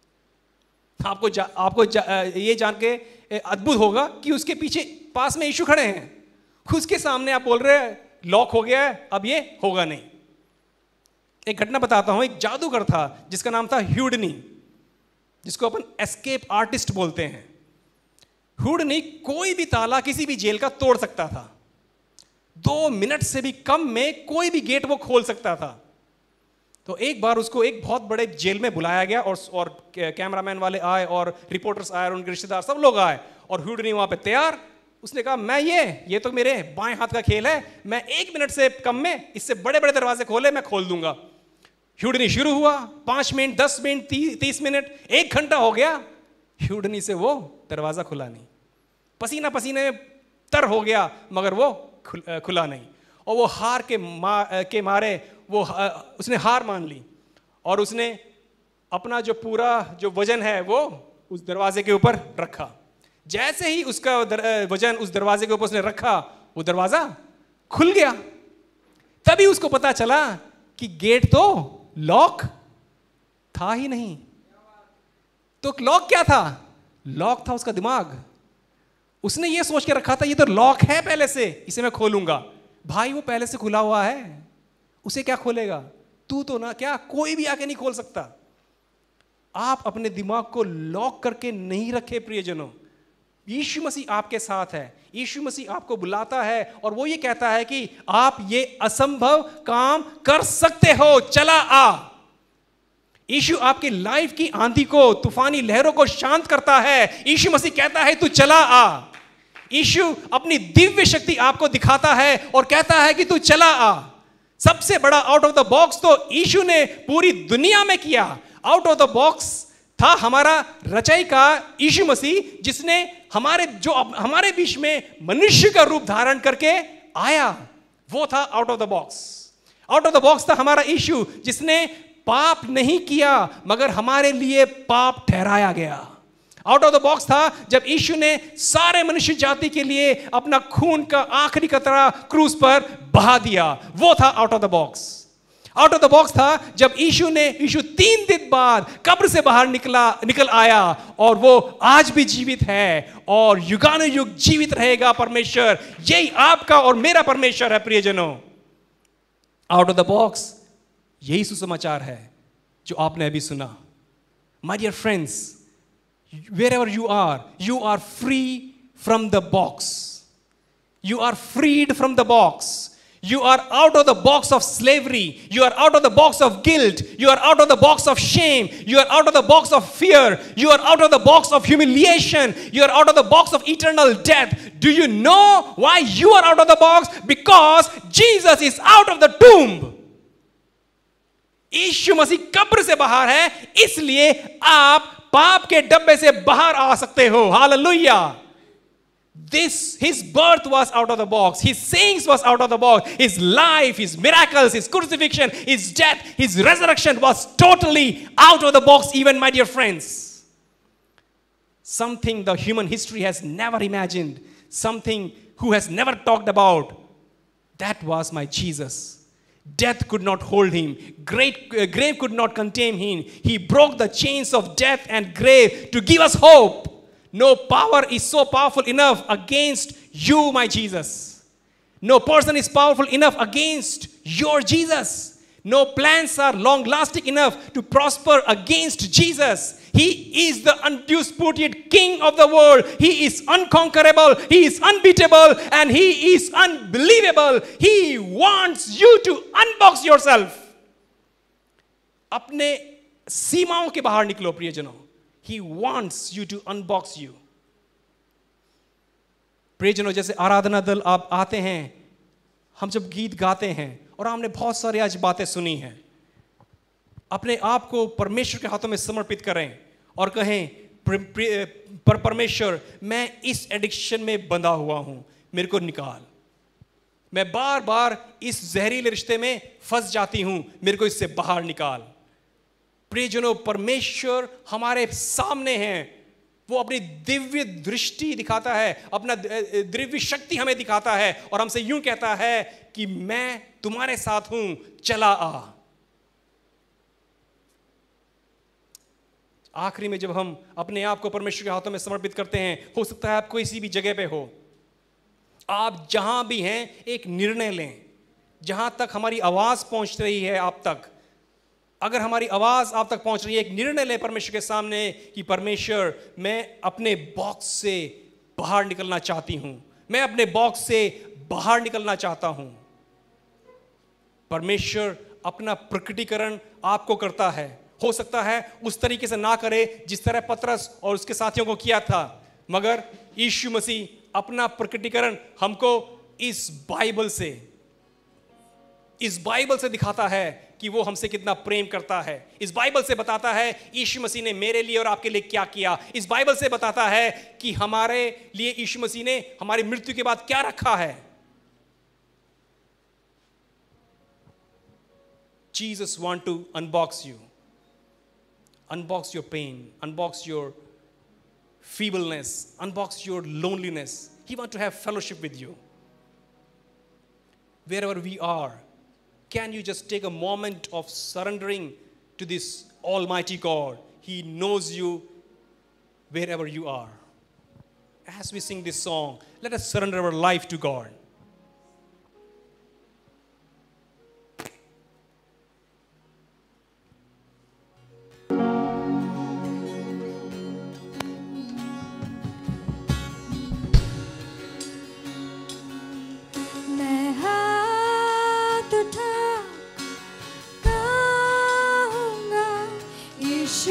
आपको ये जान के अद्भुत होगा कि उसके पीछे पास में यीशु खड़े हैं, उसके सामने आप बोल रहे हैं लॉक हो गया है, अब ये होगा नहीं। एक घटना बताता हूं। एक जादूगर था जिसका नाम था ह्यूडनी, जिसको अपन एस्केप आर्टिस्ट बोलते हैं। ह्यूडनी कोई भी ताला किसी भी जेल का तोड़ सकता था। 2 मिनट से भी कम में कोई भी गेट वो खोल सकता था। तो एक बार उसको एक बहुत बड़े जेल में बुलाया गया और कैमरामैन वाले आए और रिपोर्टर्स आए और उनके रिश्तेदार, सब लोग आए और ह्यूडनी वहां पे तैयार। उसने कहा मैं ये तो मेरे बाएं हाथ का खेल है, मैं 1 मिनट से कम में इससे बड़े बड़े दरवाजे खोले मैं खोल दूंगा। ह्यूडनी शुरू हुआ, 5 मिनट, 10 मिनट, 30 मिनट, 1 घंटा हो गया, ह्यूडनी से वो दरवाजा खुला नहीं। पसीना पसीने तर हो गया मगर वो खुला नहीं। और वो हार के मारे उसने हार मान ली और उसने अपना जो पूरा जो वजन है वो उस दरवाजे के ऊपर रखा। जैसे ही उसका वजन उस दरवाजे के ऊपर उसने रखा, वो दरवाजा खुल गया। तभी उसको पता चला कि गेट तो लॉक था ही नहीं। तो लॉक क्या था? लॉक था उसका दिमाग। उसने ये सोच के रखा था ये तो लॉक है पहले से, इसे मैं खोलूंगा। भाई वो पहले से खुला हुआ है, उसे क्या खोलेगा? तू तो ना क्या, कोई भी आके नहीं खोल सकता। आप अपने दिमाग को लॉक करके नहीं रखे प्रियजनों। यीशु मसीह आपके साथ है, यीशु मसीह आपको बुलाता है और वो ये कहता है कि आप ये असंभव काम कर सकते हो, चला आ। यीशु आपकी लाइफ की आंधी को, तूफानी लहरों को शांत करता है। यीशु मसीह कहता है तू चला आ। यीशु अपनी दिव्य शक्ति आपको दिखाता है और कहता है कि तू चला आ। सबसे बड़ा आउट ऑफ द बॉक्स तो यीशु ने पूरी दुनिया में किया। आउट ऑफ द बॉक्स था हमारा रचय का यीशु मसीह, जिसने हमारे बीच में मनुष्य का रूप धारण करके आया। वो था out of the box. Out of the box था हमारा यीशु, जिसने पाप नहीं किया मगर हमारे लिए पाप ठहराया गया। आउट ऑफ द बॉक्स था जब यीशु ने सारे मनुष्य जाति के लिए अपना खून का आखिरी कतरा क्रूस पर बहा दिया। वो था out of the box. Out of the box था जब यीशु 3 दिन बाद कब्र से बाहर निकल आया और वो आज भी जीवित है और युगानुयुग जीवित रहेगा। परमेश्वर यही आपका और मेरा परमेश्वर है प्रियजनों। आउट ऑफ द बॉक्स यही सुसमाचार है जो आपने अभी सुना। My dear friends, wherever you are free from the box. You are freed from the box. You are out of the box of slavery. You are out of the box of guilt. You are out of the box of shame. You are out of the box of fear. You are out of the box of humiliation. You are out of the box of eternal death. Do you know why you are out of the box? Because Jesus is out of the tomb. यीशु मसीह कब्र से बाहर है, इसलिए आप पाप के डब्बे से बाहर आ सकते हो। हालेलुया। His birth was out of the box. His sayings was out of the box. His life, his miracles, his crucifixion, his death, his resurrection was totally out of the box, even my dear friends. Something the human history has never imagined, something who has never talked about. That was my Jesus. Death could not hold him. Grave could not contain him. He broke the chains of death and grave to give us hope. No power is so powerful enough against you, my Jesus. No person is powerful enough against your Jesus. No plans are long-lasting enough to prosper against Jesus. He is the undisputed King of the world. He is unconquerable. He is unbeatable. And He is unbelievable. He wants you to unbox yourself. अपने सीमाओं के बाहर निकलो प्रियजनों। He wants you to unbox you. प्रियजनों, जैसे आराधना दल आप आते हैं, हम जब गीत गाते हैं और हमने बहुत सारी आज बातें सुनी हैं, अपने आप को परमेश्वर के हाथों में समर्पित करें और कहें, परमेश्वर मैं इस एडिक्शन में बंधा हुआ हूं, मेरे को निकाल। मैं बार बार इस जहरीले रिश्ते में फंस जाती हूं, मेरे को इससे बाहर निकाल। प्रियजनों, परमेश्वर हमारे सामने हैं। वो अपनी दिव्य दृष्टि दिखाता है, अपना दिव्य शक्ति हमें दिखाता है और हमसे यूं कहता है कि मैं तुम्हारे साथ हूं, चला आ। आखिरी में जब हम अपने आप को परमेश्वर के हाथों में समर्पित करते हैं, हो सकता है आप किसी भी जगह पे हो, आप जहां भी हैं एक निर्णय लें। जहां तक हमारी आवाज पहुंच रही है आप तक, अगर हमारी आवाज आप तक पहुंच रही है, एक निर्णय लें परमेश्वर के सामने कि परमेश्वर मैं अपने बॉक्स से बाहर निकलना चाहती हूं, मैं अपने बॉक्स से बाहर निकलना चाहता हूं। परमेश्वर अपना प्रकटीकरण आपको करता है। हो सकता है उस तरीके से ना करे जिस तरह पतरस और उसके साथियों को किया था, मगर यीशु मसीह अपना प्रकटीकरण हमको इस बाइबल से दिखाता है कि वो हमसे कितना प्रेम करता है। इस बाइबल से बताता है यीशु मसीह ने मेरे लिए और आपके लिए क्या किया। इस बाइबल से बताता है कि हमारे लिए यीशु मसीह ने हमारी मृत्यु के बाद क्या रखा है। Jesus want to unbox you. Unbox your pain, unbox your feebleness, unbox your loneliness. He want to have fellowship with you. Wherever we are, can you just take a moment of surrendering to this Almighty God? He knows you wherever you are. As we sing this song, let us surrender our life to God.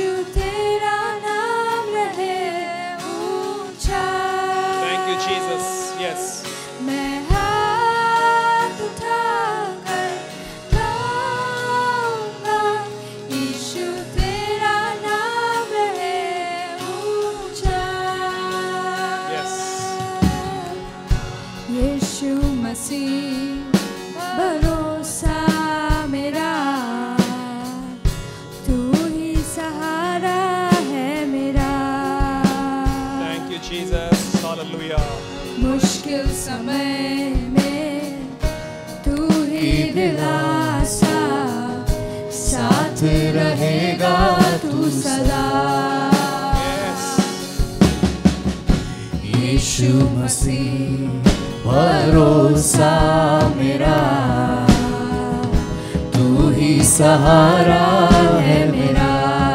Jesus. ही दिलासा, साथ रहेगा तू सदा। यीशु मसीह भरोसा मेरा, तू ही सहारा है मेरा।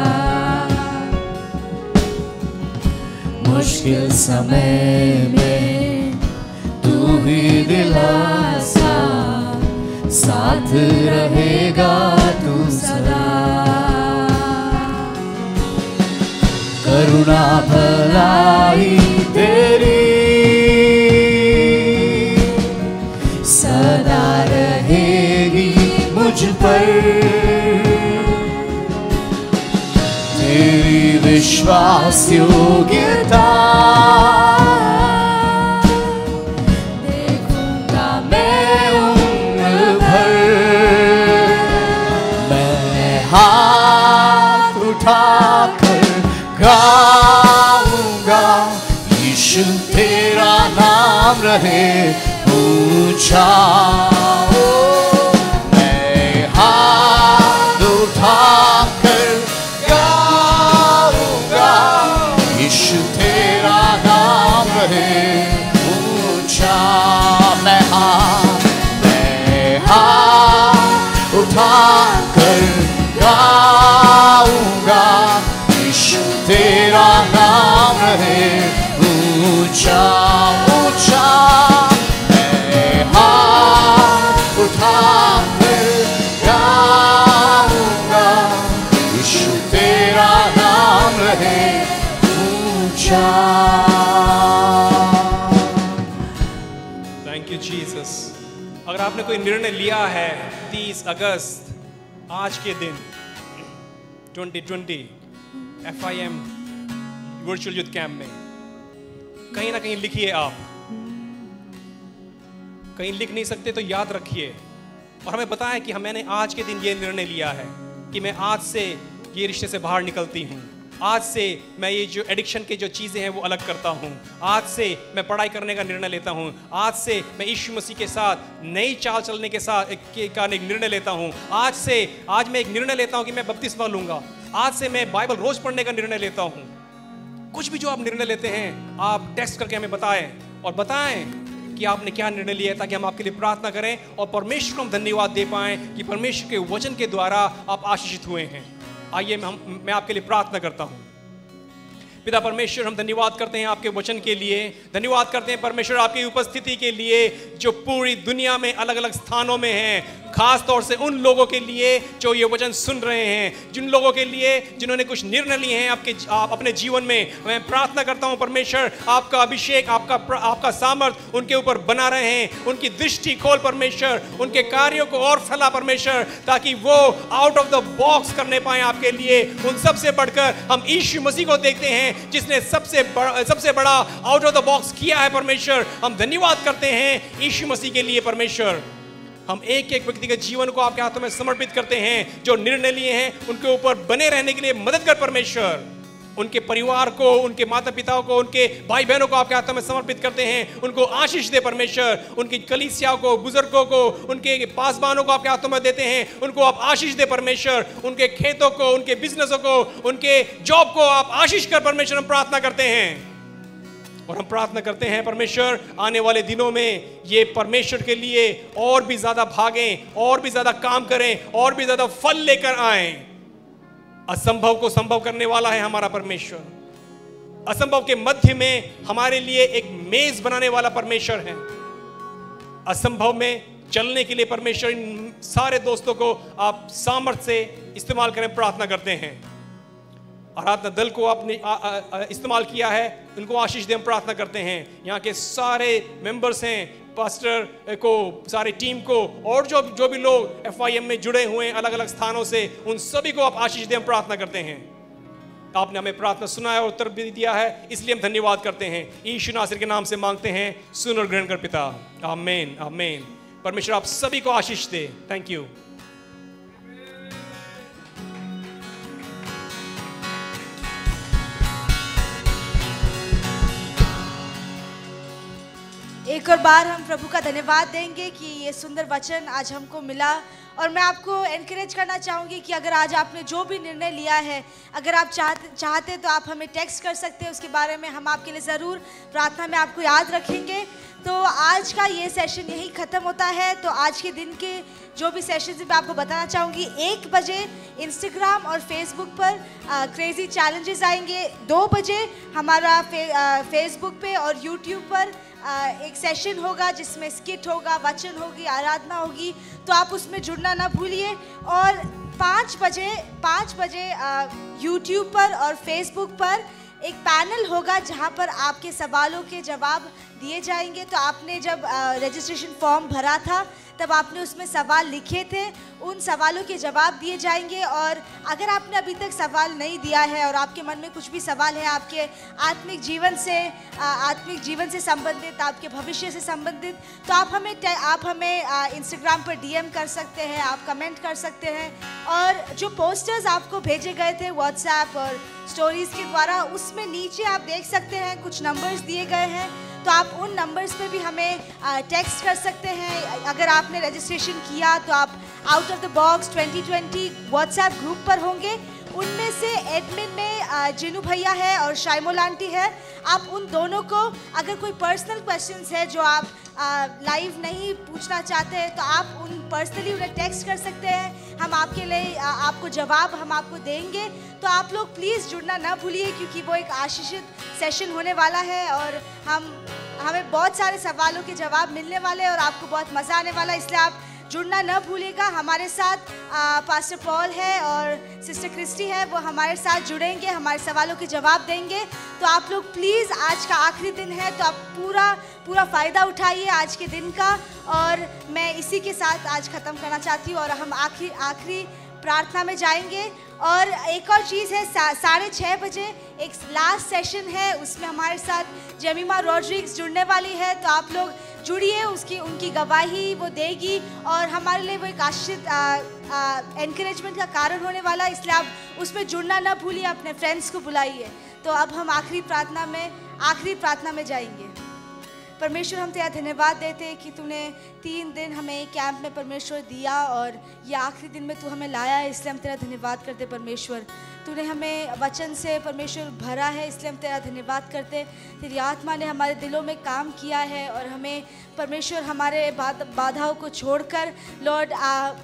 मुश्किल समय में तू ही दिलासा, साथ रहेगा तू सदा। करुणा भलाई तेरी सदा रहेगी मुझ पर, तेरी विश्वास योग्यता देखूंगा मैं उम्र भर। मैं हाथ उठाकर गाऊंगा, यीशु तेरा नाम रहे ऊंचा। मैं हाथ उठाकर गाऊंगा, यीशु तेरा नाम रहे ऊंचा। मैं हाथ उठाकर गाऊंगा, यीशु तेरा नाम रहे ऊंचा ऊंचा। मैं हाथ उठाकर गाऊंगा, यीशु तेरा नाम रहे ऊंचा। Thank you Jesus. अगर आपने कोई निर्णय लिया है 30 अगस्त आज के दिन 2020 FIM वर्चुअल यूथ कैंप में, कहीं ना कहीं लिखिए। आप कहीं लिख नहीं सकते तो याद रखिए और हमें बताएं कि मैंने आज के दिन ये निर्णय लिया है कि मैं आज से ये रिश्ते से बाहर निकलती हूँ। आज से मैं ये जो एडिक्शन की जो चीज़ें हैं वो अलग करता हूँ। आज से मैं पढ़ाई करने का निर्णय लेता हूँ। आज से मैं यीशु मसीह के साथ नई चाल चलने के साथ एक निर्णय लेता हूँ। आज मैं एक निर्णय लेता हूँ कि मैं बपतिस्मा लूँगा। आज से मैं बाइबल रोज पढ़ने का निर्णय लेता हूँ। कुछ भी जो आप निर्णय लेते हैं आप टेक्स्ट करके हमें बताएं कि आपने क्या निर्णय लिया है, ताकि हम आपके लिए प्रार्थना करें और परमेश्वर को हम धन्यवाद दे पाएं कि परमेश्वर के वचन के द्वारा आप आशीषित हुए हैं। आइए मैं आपके लिए प्रार्थना करता हूँ। पिता परमेश्वर, हम धन्यवाद करते हैं आपके वचन के लिए। धन्यवाद करते हैं परमेश्वर आपकी उपस्थिति के लिए जो पूरी दुनिया में अलग अलग स्थानों में हैं। खास तौर से उन लोगों के लिए जो ये वचन सुन रहे हैं, जिन लोगों के लिए जिन्होंने कुछ निर्णय लिए हैं आप अपने जीवन में। मैं प्रार्थना करता हूं परमेश्वर, आपका अभिषेक, आपका सामर्थ उनके ऊपर बना रहे हैं। उनकी दृष्टि खोल परमेश्वर, उनके कार्यों को और फैला परमेश्वर, ताकि वो आउट ऑफ द बॉक्स करने पाए आपके लिए। उन सबसे बढ़कर हम यीशु मसीह को देखते हैं जिसने सबसे बड़ा आउट ऑफ द बॉक्स किया है परमेश्वर। हम धन्यवाद करते हैं यीशु मसीह के लिए परमेश्वर। हम एक एक व्यक्ति के जीवन को आपके हाथों में समर्पित करते हैं। जो निर्णय लिए हैं उनके ऊपर बने रहने के लिए मदद कर परमेश्वर। उनके परिवार को, उनके माता पिता को, उनके भाई बहनों को आपके हाथों में समर्पित करते हैं। उनको आशीष दे परमेश्वर। उनकी कलीसिया को, बुजुर्गों को, उनके पासबानों को आपके हाथों में देते हैं। उनको आप आशीष दे परमेश्वर। उनके खेतों को, उनके बिजनेसों को, उनके जॉब को आप आशीष कर परमेश्वर। हम प्रार्थना करते हैं और हम प्रार्थना करते हैं परमेश्वर, आने वाले दिनों में ये परमेश्वर के लिए और भी ज्यादा भागें, और भी ज्यादा काम करें, और भी ज्यादा फल लेकर आएं। असंभव को संभव करने वाला है हमारा परमेश्वर। असंभव के मध्य में हमारे लिए एक मेज बनाने वाला परमेश्वर है। असंभव में चलने के लिए परमेश्वर इन सारे दोस्तों को आप सामर्थ्य से इस्तेमाल करें, प्रार्थना करते हैं। आराधना दल को आपने इस्तेमाल किया है, उनको आशीष दें, हम प्रार्थना करते हैं। यहाँ के सारे मेंबर्स हैं, पास्टर को, सारी टीम को, और जो भी लोग FIM में जुड़े हुए हैं अलग अलग स्थानों से, उन सभी को आप आशीष दें, हम प्रार्थना करते हैं। आपने हमें प्रार्थना सुना है और उत्तर भी दिया है, इसलिए हम धन्यवाद करते हैं। यीशु नासरी के नाम से मांगते हैं, सुन और ग्रहण कर पिता, आमीन आमीन। परमेश्वर आप सभी को आशीष दे। Thank you. एक एक और बार हम प्रभु का धन्यवाद देंगे कि ये सुंदर वचन आज हमको मिला। और मैं आपको एनकरेज करना चाहूँगी कि अगर आज आपने जो भी निर्णय लिया है, अगर आप चाहते तो आप हमें टेक्स्ट कर सकते हैं उसके बारे में, हम आपके लिए ज़रूर प्रार्थना में आपको याद रखेंगे। तो आज का ये सेशन यही ख़त्म होता है। तो आज के दिन के जो भी सेशन मैं आपको बताना चाहूँगी, 1 बजे इंस्टाग्राम और फेसबुक पर क्रेज़ी चैलेंजेस आएंगे। 2 बजे हमारा फेसबुक पे और यूट्यूब पर एक सेशन होगा जिसमें स्किट होगा, वचन होगी, आराधना होगी, तो आप उसमें जुड़ना ना भूलिए। और 5 बजे यूट्यूब पर और फेसबुक पर एक पैनल होगा जहां पर आपके सवालों के जवाब दिए जाएंगे। तो आपने जब रजिस्ट्रेशन फॉर्म भरा था तब आपने उसमें सवाल लिखे थे, उन सवालों के जवाब दिए जाएंगे। और अगर आपने अभी तक सवाल नहीं दिया है और आपके मन में कुछ भी सवाल है आपके आत्मिक जीवन से संबंधित, आपके भविष्य से संबंधित, तो आप हमें इंस्टाग्राम पर डीएम कर सकते हैं, आप कमेंट कर सकते हैं। और जो पोस्टर्स आपको भेजे गए थे व्हाट्सएप और स्टोरीज़ के द्वारा, उसमें नीचे आप देख सकते हैं कुछ नंबर्स दिए गए हैं, तो आप उन नंबर्स पे भी हमें टेक्स्ट कर सकते हैं। अगर आपने रजिस्ट्रेशन किया तो आप out of the box 2020 WhatsApp group पर होंगे। उनमें से एडमिन में जिनू भैया है और शाइमोल आंटी है। आप उन दोनों को अगर कोई पर्सनल क्वेश्चंस है जो आप लाइव नहीं पूछना चाहते हैं तो आप उन पर्सनली उन्हें टेक्स्ट कर सकते हैं। हम आपके लिए आपको जवाब हम आपको देंगे। तो आप लोग प्लीज़ जुड़ना ना भूलिए क्योंकि वो एक आशीषित सेशन होने वाला है और हमें बहुत सारे सवालों के जवाब मिलने वाले हैं और आपको बहुत मज़ा आने वाला है, इसलिए आप जुड़ना न भूलिएगा। हमारे साथ पास्टर पॉल है और सिस्टर क्रिस्टी है, वो हमारे साथ जुड़ेंगे, हमारे सवालों के जवाब देंगे। तो आप लोग प्लीज़, आज का आखिरी दिन है तो आप पूरा फ़ायदा उठाइए आज के दिन का। और मैं इसी के साथ आज ख़त्म करना चाहती हूँ और हम आखिरी प्रार्थना में जाएंगे। और एक और चीज़ है, 6:30 बजे एक लास्ट सेशन है, उसमें हमारे साथ जेमिमा रॉड्रिग्स जुड़ने वाली है। तो आप लोग जुड़िए, उनकी गवाही वो देगी और हमारे लिए वो एक आशीषित एनकरेजमेंट का कारण होने वाला है, इसलिए आप उसमें जुड़ना ना भूलिए, अपने फ्रेंड्स को बुलाइए। तो अब हम आखिरी प्रार्थना में जाएंगे। परमेश्वर, हम तेरा धन्यवाद देते हैं कि तूने 3 दिन हमें कैंप में परमेश्वर दिया और ये आखिरी दिन में तू हमें लाया है, इसलिए हम तेरा धन्यवाद करते परमेश्वर। तूने हमें वचन से परमेश्वर भरा है, इसलिए हम तेरा धन्यवाद करते। तेरी आत्मा ने हमारे दिलों में काम किया है और हमें परमेश्वर हमारे बाधाओं को छोड़कर लॉर्ड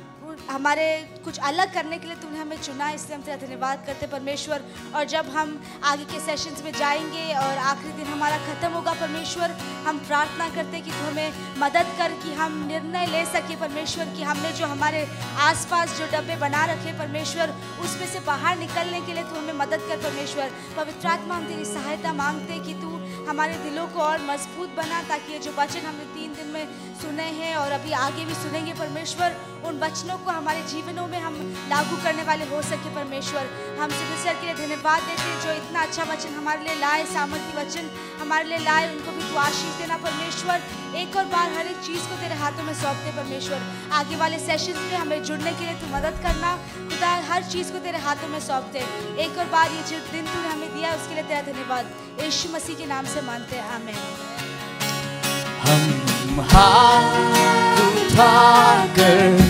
हमारे कुछ अलग करने के लिए तूने हमें चुना, इसलिए हम तेरा धन्यवाद करते परमेश्वर। और जब हम आगे के सेशंस में जाएंगे और आखिरी दिन हमारा ख़त्म होगा परमेश्वर, हम प्रार्थना करते कि तू हमें मदद कर कि हम निर्णय ले सके परमेश्वर, कि हमने जो हमारे आसपास जो डब्बे बना रखे परमेश्वर, उसमें से बाहर निकलने के लिए तू हमें मदद कर परमेश्वर। पवित्र आत्मा, हम तेरी सहायता मांगते कि तू हमारे दिलों को और मजबूत बना, ताकि ये जो वचन हमने 3 दिन में सुने हैं और अभी आगे भी सुनेंगे परमेश्वर, उन वचनों को हमारे जीवनों में हम लागू करने वाले हो सके परमेश्वर। हम सर के लिए धन्यवाद देते हैं जो इतना अच्छा वचन हमारे लिए लाए, सामर्थ्य वचन हमारे लिए लाए, उनको भी तू आशीष देना परमेश्वर। एक और बार हर एक चीज़ को तेरे हाथों में सौंपते परमेश्वर। आगे वाले सेशंस में हमें जुड़ने के लिए तू मदद करना खुदा, हर चीज़ को तेरे हाथों में सौंपते। एक और बार ये जो दिन तूने हमें दिया उसके लिए तेरा धन्यवाद, यीशु मसीह के नाम से मांगते हैं, आमीन। हम हाथ उठाकर